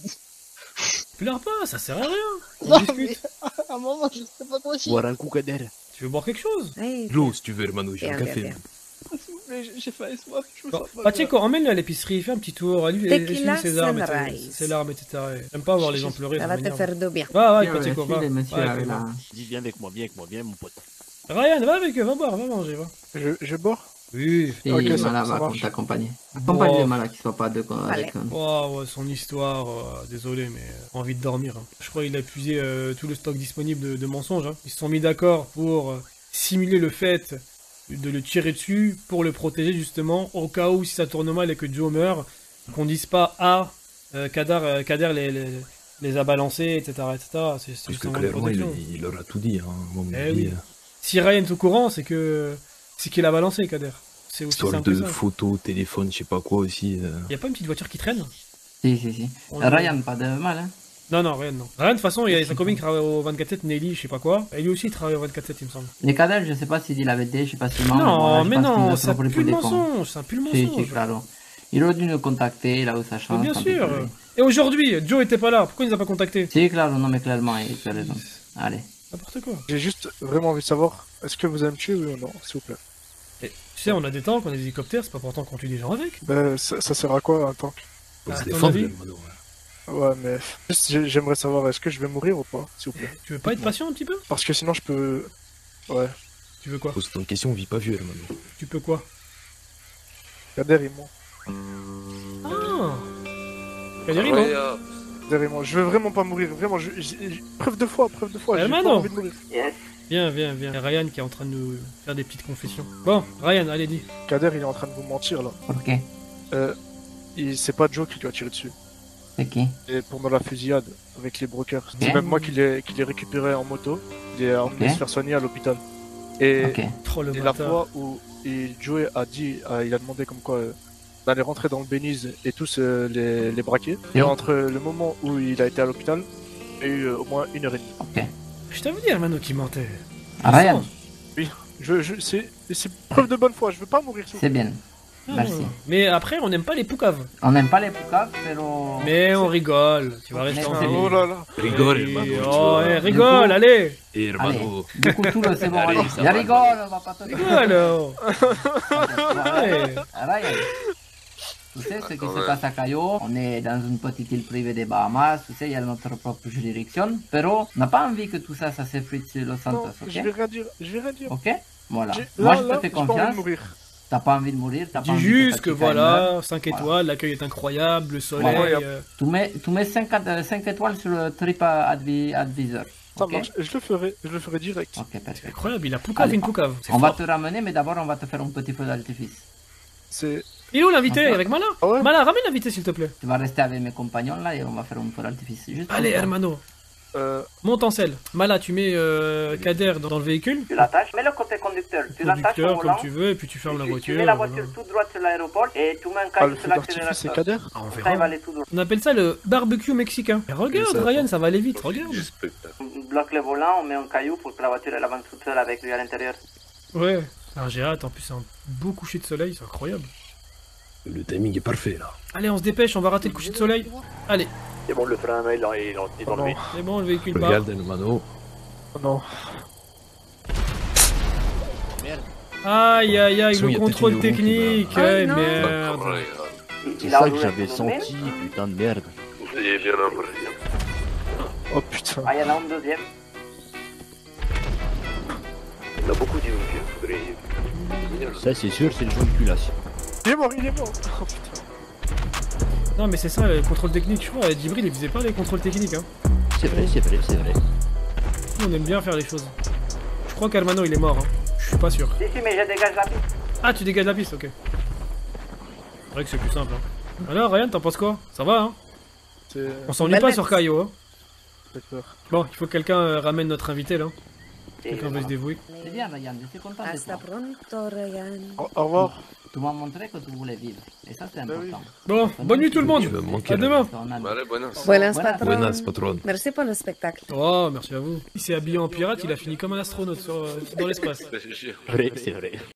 Pleure pas, ça sert à rien. On Non, discute. mais à un moment, je sais pas quoi dire. Boire un coup, Kader. Tu veux boire quelque chose? L'eau, si tu veux, hermano, j'ai un Bien, café. bien, Mais j'ai faim et soif. Je me sens pas Pacheco, emmène-le à l'épicerie, fais un petit tour, Tequila essuie ses armes, Sunrise. ses larmes, etc. J'aime pas voir les gens pleurer. Ça va te m'énerve. faire du bien. Va, Bien, Pacheco, va. merci, monsieur, Ouais, avec va. la- Dis, viens avec moi, viens, mon pote. Ryan, va avec eux, va boire, va manger, va. Je bois? Oui. Et Ok, Mala ça va marche. t'accompagner. Accompagne Bon. les Mala qui soit pas deux avec un. Oh, ouais, son histoire, désolé, mais envie de dormir. Hein. Je crois qu'il a épuisé tout le stock disponible de mensonges. Hein. Ils se sont mis d'accord pour simuler le fait de le tirer dessus, pour le protéger justement, au cas où si ça tourne mal et que Joe meurt, qu'on dise pas Kader les a balancés, etc. Parce C'est que juste un moyen de clairement, protection. il leur a tout dit. Hein. Moi, on m'a Eh dit, oui. Si Ryan est au courant, c'est qu'il a balancé Kader. C'est aussi histoire simple de que ça. photos, téléphone, je sais pas quoi aussi. Y a pas une petite voiture qui traîne? Si. On- Ryan, pas de mal, hein. Non, Ryan, non. Ryan, de toute façon, il y a sa copine qui travaille au 24/7, Nelly, je sais pas quoi. Et lui aussi, il travaille au 24/7, il me semble. Les Kader, je sais pas s'il dit la vérité, je sais pas si Non, mais non, ça pue le mensonge, ça pue le Si, mensonge. claro. Il aurait dû nous contacter là où ça Mais change. bien tant pis sûr. pour lui. Et aujourd'hui, Joe était pas là, pourquoi il nous a pas contacté? Si, claro, non, mais clairement, il a raison. Allez. N'importe quoi. J'ai juste vraiment envie de savoir, est-ce que vous allez me tuer, oui ou non, s'il vous plaît? Et, tu sais, on a des tanks, on a des hélicoptères, c'est pas pour autant qu'on tue des gens avec. Ben, ça sert à quoi un tank? À ton avis? Ouais, mais juste, j'aimerais savoir, est-ce que je vais mourir ou pas, s'il vous plaît? Tu veux pas être patient un petit peu? Parce que sinon, je peux... Ouais. Tu veux quoi? Pose ton question, on vit pas vieux, hermano. Tu peux quoi? Kader, il ment. Ah Kader, il ment. Kader, il ment. Je veux vraiment pas mourir, vraiment, preuve de foi, j'ai pas Hermano. envie de mourir. Viens. Il y a Ryan qui est en train de nous faire des petites confessions. Bon, Ryan, allez, dis. Kader, il est en train de vous mentir, là. Ok. C'est pas Joe qui lui a tiré dessus. C'est qui? Et pendant la fusillade avec les brokers. Ok. C'est même moi qui l'ai récupéré en moto. Il est emmené Ok. se faire soigner à l'hôpital. Et, Ok. Oh, le et la bâtard. fois où Joey a dit, il a demandé comme quoi d'aller rentrer dans le Beniz et tous les braquer. Et entre le moment où il a été à l'hôpital, il y a eu au moins 1h30. Ok. Je t'avais dit, Hermano, qui mentait. Ryan, Oui, c'est preuve de bonne foi, je veux pas mourir. c'est bien. Merci. Mais après, on n'aime pas les poucaves. On n'aime pas les poucaves, pero... Mais on rigole. Tu vas rester en Mais- vie. Oh là là. Rigole, Oui, hermano. Oh, tu vois. rigole, allez. Et hermano. Du coup, tout le c'est bon, allez. ça Ya va. rigole, on va pas te Rigole. Ouais. Ryan, tu sais ce qui se passe à Cayo? On est dans une petite île privée des Bahamas, tu sais, il y a notre propre juridiction. Pero, on n'a pas envie que tout ça s'effrite sur Los Non, Santos, ok? je vais rien dire. Ok? Voilà. J'ai- Moi, là, je te là, fais j'ai pas envie de confiance. mourir. T'as pas envie de mourir, t'as pas Dis envie juste ta que petite femme voilà, meure. 5 Voilà. étoiles, l'accueil est incroyable, le soleil. Voilà. Tu mets 5 étoiles sur le TripAdvisor. Ça Ok? marche, je le ferai direct. Ok, parfait. Incroyable, il a poucave, Allez, une poucave. C'est On va fort. te ramener, mais d'abord on va te faire un petit feu d'artifice. C'est... Il est où l'invité Attends. avec Mala Ah ouais Mala, ramène l'invité s'il te plaît. Tu vas rester avec mes compagnons là et on va faire un feu d'artifice. Juste Allez, comme ça. hermano. Monte en selle. Mala, tu mets Kader dans le véhicule. Tu l'attaches, mets le côté conducteur. Tu l'attaches au Conducteur volant. comme tu veux et puis tu fermes la Tu voiture. mets la voilà. voiture tout droite sur l'aéroport et tu mets un Ah, caillou le sur feu d'artifice, c'est l'accélérateur. Kader? Ah, on Ça, verra. il va aller tout droit. On appelle ça le barbecue mexicain. Et regarde, ça, Ryan, ça va aller vite, regarde. On bloque le volant, on met un caillou pour que la voiture elle avance toute seule avec lui à l'intérieur. Ouais. Alors j'ai hâte, en plus c'est un beau coucher de soleil, c'est incroyable. Le timing est parfait là. Allez, on se dépêche, on va rater le coucher de soleil. Allez. C'est bon, le frein, il est dans le vide. C'est bon, le véhicule part. Regarde, hermano. Oh non. Aïe aïe aïe, Sinon, il y le a peut-être contrôle une roue qui technique, va- ouais, non. merde. C'est ça que j'avais senti, putain de merde. Vous ayez bien l'impression. Oh putain. Ah, il y en a un deuxième. On a beaucoup d'immunité, faudrait... Ça c'est sûr, c'est le joint de culasse. Il est mort, il est mort. Oh putain. Non mais c'est ça, le contrôle technique, je crois, Djibril il faisait pas les contrôles techniques, hein. C'est vrai, c'est vrai, c'est vrai. Nous, on aime bien faire les choses. Je crois qu'Hermano il est mort, hein. Je suis pas sûr. Si, si, mais je dégage la piste. Ah, tu dégages la piste, ok. C'est vrai que c'est plus simple, hein. Alors Ryan, t'en penses quoi? Ça va, hein? On s'ennuie pas sur Caio, hein. Bon, il faut que quelqu'un ramène notre invité, là. Quelqu'un veut se dévouer. C'est bien, Ryan, je suis content de Hasta toi. pronto, Ryan. Au revoir. Tu m'as montré que tu voulais vivre. Et ça, c'est important. Bon, bonne nuit tout le monde. À demain. Buenas, patron. Buenas, patron. Merci pour le spectacle. Oh, merci à vous. Il s'est habillé en pirate, il a fini comme un astronaute dans l'espace. Vrai, c'est vrai.